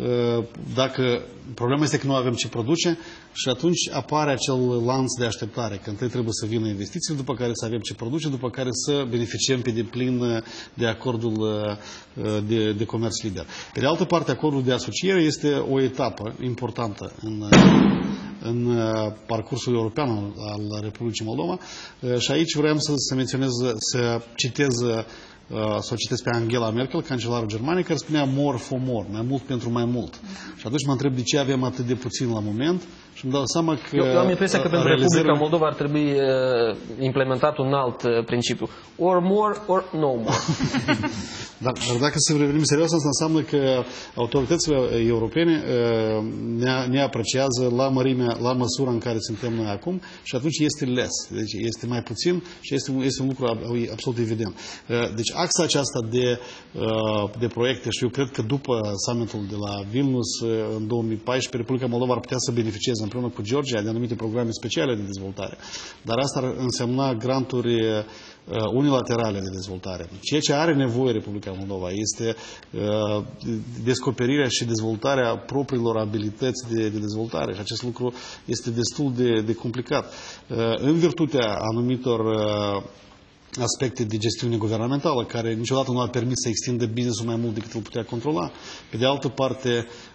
Dacă problema este că nu avem ce produce și atunci apare acel lanț de așteptare, că întâi trebuie să vină investiții, după care să avem ce produce, după care să beneficiem pe deplin de acordul de, de comerț liber. Pe de altă parte, acordul de asociere este o etapă importantă în, în parcursul european al Republicii Moldova și aici vreau să, să menționez, să citez să o citesc pe Angela Merkel, cancelarul Germaniei, care spunea more for more, mai mult pentru mai mult. Și atunci mă întreb de ce avem atât de puțin la moment și îmi dau seama că... Eu, eu am impresia că pentru Republica Moldova ar trebui uh, implementat un alt uh, principiu. Or more, or no more. Dar, dar dacă să revenim serios, asta înseamnă că autoritățile europene uh, ne, ne apreciază la mărimea, la măsura în care suntem noi acum și atunci este less. Deci este mai puțin și este, este un lucru absolut evident. Uh, deci axa aceasta de, uh, de proiecte și eu cred că după summitul de la Vilnius uh, în două mii paisprezece, Republica Moldova ar putea să beneficieze împreună cu Georgia de anumite programe speciale de dezvoltare. Dar asta ar însemna granturi unilaterale de dezvoltare. Ceea ce are nevoie Republica Moldova este uh, descoperirea și dezvoltarea propriilor abilități de, de dezvoltare și acest lucru este destul de, de complicat. Uh, în virtutea anumitor uh, aspecte de gestiune guvernamentală, care niciodată nu a permis să extindă business-ul mai mult decât îl putea controla. Pe de altă parte,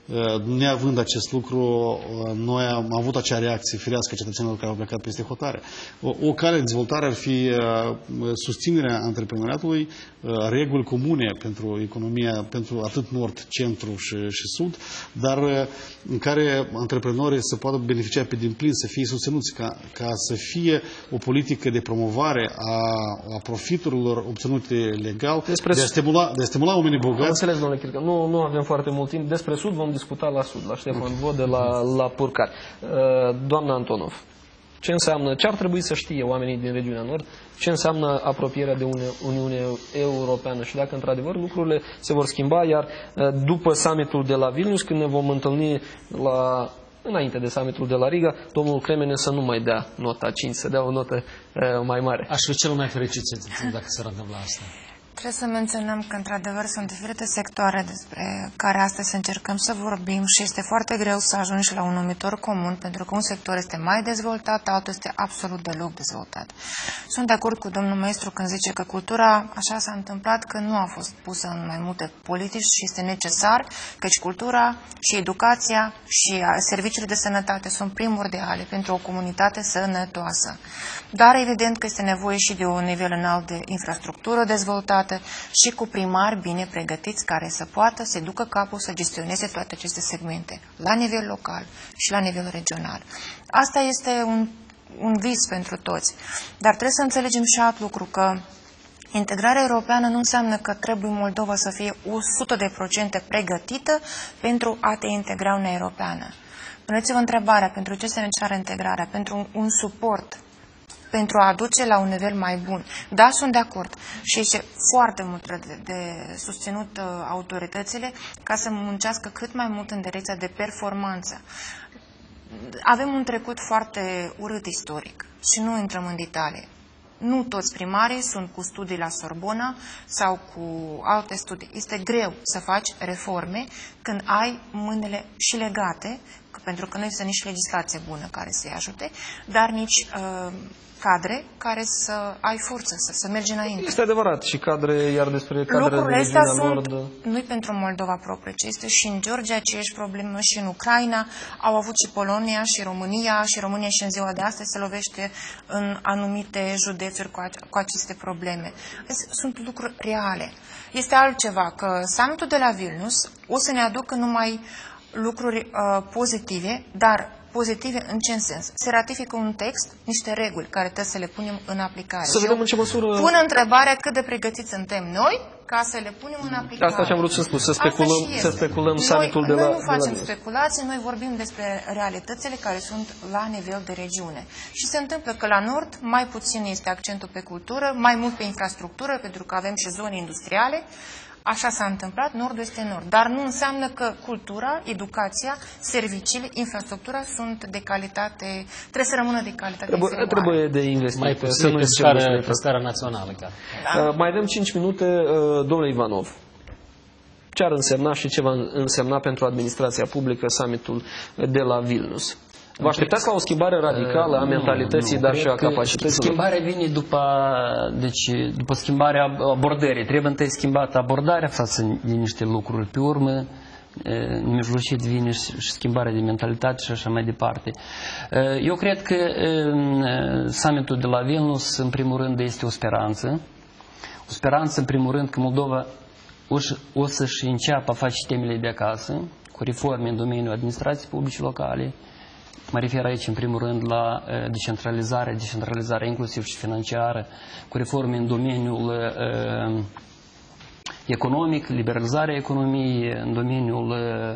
Neavând acest lucru, noi am avut acea reacție firească a cetățenilor care au plecat peste hotare. O, o cale de dezvoltare ar fi susținerea antreprenoriatului, reguli comune pentru economia, pentru atât nord, centru și, și sud, dar în care antreprenorii să poată beneficia pe din plin, să fie susținuți, ca, ca să fie o politică de promovare a, a profiturilor obținute legal, Despre de, a stimula, de a stimula oamenii bogați. Am înțeles, domnule Chirică, nu, nu avem foarte mult timp. Despre sud vom discuta la sud, la Ștefan Vodă, la, la Purcari. Doamna Antonov, ce înseamnă, ce ar trebui să știe oamenii din regiunea nord, ce înseamnă apropierea de Uniunea Europeană și dacă într-adevăr lucrurile se vor schimba, iar după summitul de la Vilnius, când ne vom întâlni la, înainte de summitul de la Riga, domnul Cremene să nu mai dea nota cinci, să dea o notă mai mare. Aș fi cel mai fericit dacă s-ar întâmpla asta. Trebuie să menționăm că, într-adevăr, sunt diferite sectoare despre care astăzi încercăm să vorbim și este foarte greu să ajungi la un numitor comun, pentru că un sector este mai dezvoltat, altul este absolut deloc dezvoltat. Sunt de acord cu domnul maestru când zice că cultura, așa s-a întâmplat, că nu a fost pusă în mai multe politici și este necesar, căci cultura și educația și serviciile de sănătate sunt primordiale pentru o comunitate sănătoasă. Dar evident că este nevoie și de un nivel înalt de infrastructură dezvoltată și cu primari bine pregătiți care să poată să ducă capul să gestioneze toate aceste segmente la nivel local și la nivel regional. Asta este un, un vis pentru toți. Dar trebuie să înțelegem și alt lucru, că integrarea europeană nu înseamnă că trebuie Moldova să fie o sută de procente pregătită pentru a te integra în Uniunea Europeană. Puneți-vă întrebarea, pentru ce se necesită integrarea? Pentru un, un suport, pentru a aduce la un nivel mai bun. Da, sunt de acord. Și este foarte mult de, de susținut uh, autoritățile ca să muncească cât mai mult în direcția de performanță. Avem un trecut foarte urât istoric și nu intrăm în detalii. Nu toți primarii sunt cu studii la Sorbona sau cu alte studii. Este greu să faci reforme când ai mâinile și legate, pentru că nu este nici legislație bună care să-i ajute, dar nici uh, cadre care să ai forță, să, să mergi înainte. Este adevărat și cadre, iar despre cadre lucrurile astea sunt, nord... nu-i pentru Moldova propriu, ci este și în Georgia aceeași problemă, și în Ucraina, au avut și Polonia și România, și România și în ziua de astăzi se lovește în anumite județuri cu, cu aceste probleme. Sunt lucruri reale. Este altceva, că summitul de la Vilnius o să ne aducă numai lucruri uh, pozitive, dar pozitive în ce sens? Se ratifică un text, niște reguli care trebuie să le punem în aplicare. Să vedem în ce măsură... Pun întrebarea cât de pregătiți suntem noi ca să le punem în aplicare. Asta ce-am vrut să spun, să speculăm, să speculăm summitul de la... Noi nu facem de la speculații, noi vorbim despre realitățile care sunt la nivel de regiune. Și se întâmplă că la nord mai puțin este accentul pe cultură, mai mult pe infrastructură, pentru că avem și zone industriale. Așa s-a întâmplat, nordul este nord. Dar nu înseamnă că cultura, educația, serviciile, infrastructura sunt de calitate, trebuie să rămână de calitate. Trebuie, trebuie de investiții. Mai puțin pe scară, pe scară națională. Da. Uh, mai avem cinci minute, uh, domnule Ivanov. Ce ar însemna și ce va însemna pentru administrația publică summitul de la Vilnius? Vă așteptați la o schimbare radicală a mentalității, dar și a capacităților? Schimbarea vine după, deci, după schimbarea abordării. Trebuie întâi schimbată abordarea față de niște lucruri. Pe urmă, mijlocit vine și schimbarea de mentalitate și așa mai departe. Eu cred că summitul de la Vilnius, în primul rând, este o speranță. O speranță, în primul rând, că Moldova o să-și înceapă a face temele de acasă, cu reforme în domeniul administrației publice locale. Mă refer aici, în primul rând, la decentralizare, decentralizarea inclusiv și financiară, cu reforme în domeniul uh, economic, liberalizarea economiei, în domeniul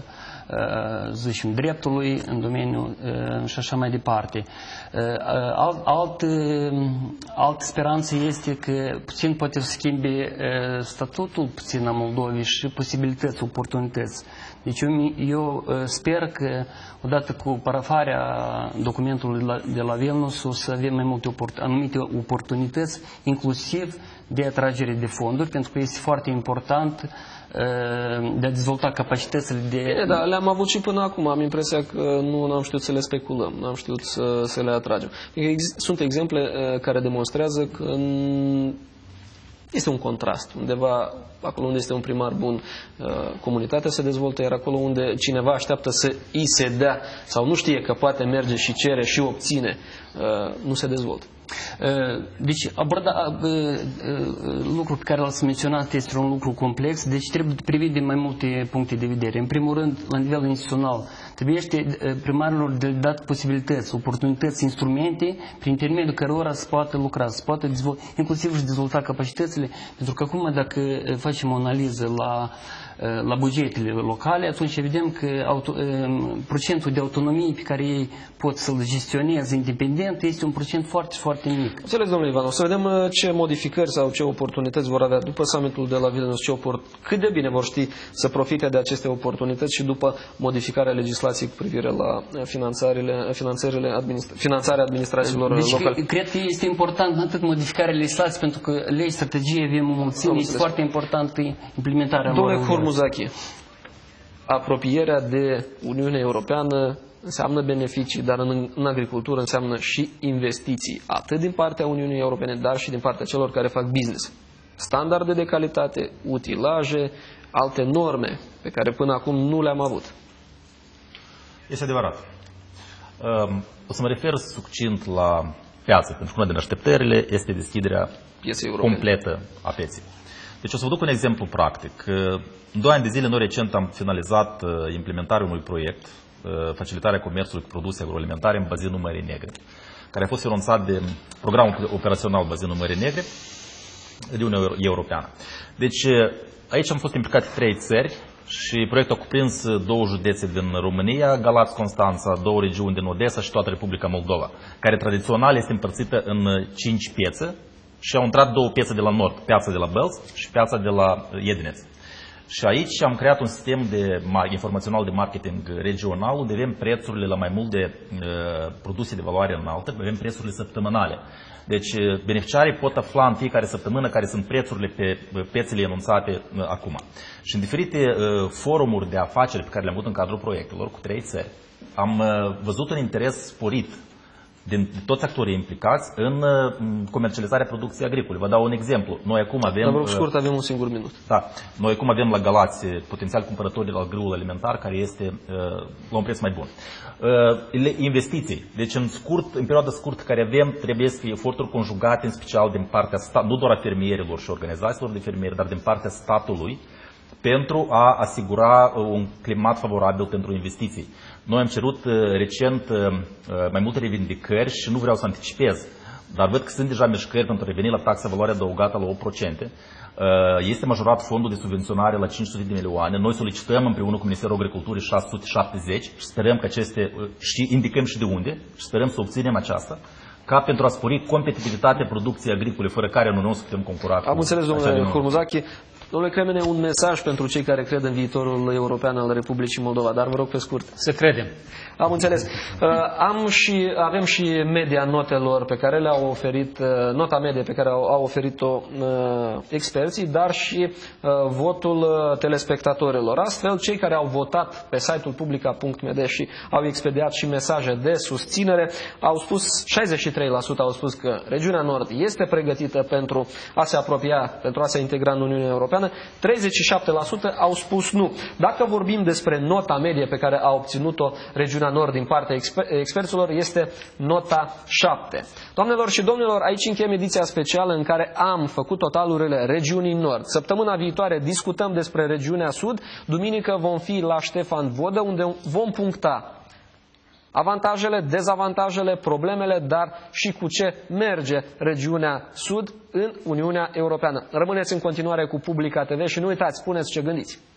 uh, zicem, dreptului, în domeniul uh, și așa mai departe. Uh, alt, alt, uh, altă speranță este că puțin poate să schimbe uh, statutul puțin a Moldovei și posibilități, oportunități. Deci eu, eu sper că odată cu parafarea documentului de la Vilnius o să avem mai multe oport anumite oportunități, inclusiv de atragere de fonduri, pentru că este foarte important de a dezvolta capacitățile de... E, da, le-am avut și până acum. Am impresia că nu am știut să le speculăm, nu am știut să, să le atragem. Sunt exemple care demonstrează că în... Este un contrast. Undeva, acolo unde este un primar bun, comunitatea se dezvoltă, iar acolo unde cineva așteaptă să îi se dea sau nu știe că poate merge și cere și obține, nu se dezvoltă. Deci, aborda, lucrul pe care l-ați menționat este un lucru complex, deci trebuie privit din mai multe puncte de vedere. În primul rând, la nivel instituțional, trebuie primarilor de dat posibilități, oportunități, instrumente prin intermediul cărora se poate lucra, se poate dezvolta, inclusiv și dezvolta capacitățile, pentru că acum dacă facem o analiză la la bugetele locale, atunci vedem că auto, procentul de autonomie pe care ei pot să-l gestioneze independent este un procent foarte, foarte mic. Înțeles, domnule Ivanov, să vedem ce modificări sau ce oportunități vor avea după summitul de la Vilnius, ce cât de bine vor ști să profite de aceste oportunități și după modificarea legislației cu privire la finanțările, finanțările administra finanțarea administrațiilor deci, locale. Cred că este important atât modificarea legislației, pentru că legi, strategie avem o mulțime, este foarte importantă implementarea lor. Hormuzachi, apropierea de Uniunea Europeană înseamnă beneficii, dar în, în agricultură înseamnă și investiții, atât din partea Uniunii Europene, dar și din partea celor care fac business. Standarde de calitate, utilaje, alte norme pe care până acum nu le-am avut. Este adevărat. O să mă refer succint la piață, pentru că una din așteptările este deschiderea completă a pieței. Deci o să vă duc un exemplu practic. În doi ani de zile, noi recent am finalizat implementarea unui proiect, facilitarea comerțului cu produse agroalimentare în bazinul Mării Negre, care a fost finanțat de programul operațional bazinul Mării Negre de Uniunea Europeană. Deci aici am fost implicate trei țări și proiectul a cuprins două județe din România, Galați, Constanța, două regiuni din Odessa și toată Republica Moldova, care tradițional este împărțită în cinci piețe. Și au intrat două piețe de la nord, piața de la Belz și piața de la Iedineț. Și aici am creat un sistem de informațional de marketing regional, unde avem prețurile la mai mult de uh, produse de valoare înaltă, avem prețurile săptămânale. Deci beneficiarii pot afla în fiecare săptămână care sunt prețurile pe piețele enunțate uh, acum. Și în diferite uh, forumuri de afaceri pe care le-am avut în cadrul proiectelor cu trei țări, am uh, văzut un interes sporit din toți actorii implicați în comercializarea producției agricole. Vă dau un exemplu. Noi acum avem... Dar vă rog scurt, avem un singur minut. Da. Noi acum avem la Galați potențial cumpărători la grâul alimentar care este la un preț mai bun. Investiții. Deci în scurt, în perioada scurtă care avem, trebuie să fie eforturi conjugate, în special din partea statului, nu doar a fermierilor și organizațiilor de fermieri, dar din partea statului, pentru a asigura un climat favorabil pentru investiții. Noi am cerut recent mai multe revindicări și nu vreau să anticipez, dar văd că sunt deja mișcări pentru a reveni la taxa valoare adăugată la opt la sută. Este majorat fondul de subvenționare la cinci sute de milioane. Noi solicităm împreună cu Ministerul Agriculturii șase sute șaptezeci și sperăm că aceste, și indicăm și de unde, și sperăm să obținem aceasta, ca pentru a spori competitivitatea producției agricole, fără care nu o să putem concura. Am înțeles, domnule Hormuzachi. Domnule Cremene, un mesaj pentru cei care cred în viitorul european al Republicii Moldova, dar vă rog pe scurt. Să credem. Am înțeles. Am și, avem și media notelor pe care le-au oferit, nota medie pe care au oferit-o experții, dar și votul telespectatorilor. Astfel, cei care au votat pe site-ul publica punct m d și au expediat și mesaje de susținere, au spus, șaizeci și trei la sută au spus că regiunea Nord este pregătită pentru a se apropia, pentru a se integra în Uniunea Europeană, treizeci și șapte la sută au spus nu. Dacă vorbim despre nota medie pe care a obținut-o regiunea Nord din partea exper experților, este nota șapte. Doamnelor și domnilor, aici încheiem ediția specială în care am făcut totalurile regiunii Nord. Săptămâna viitoare discutăm despre regiunea Sud. Duminică vom fi la Ștefan Vodă, unde vom puncta avantajele, dezavantajele, problemele, dar și cu ce merge regiunea Sud în Uniunea Europeană. Rămâneți în continuare cu Publica T V și nu uitați, spuneți ce gândiți.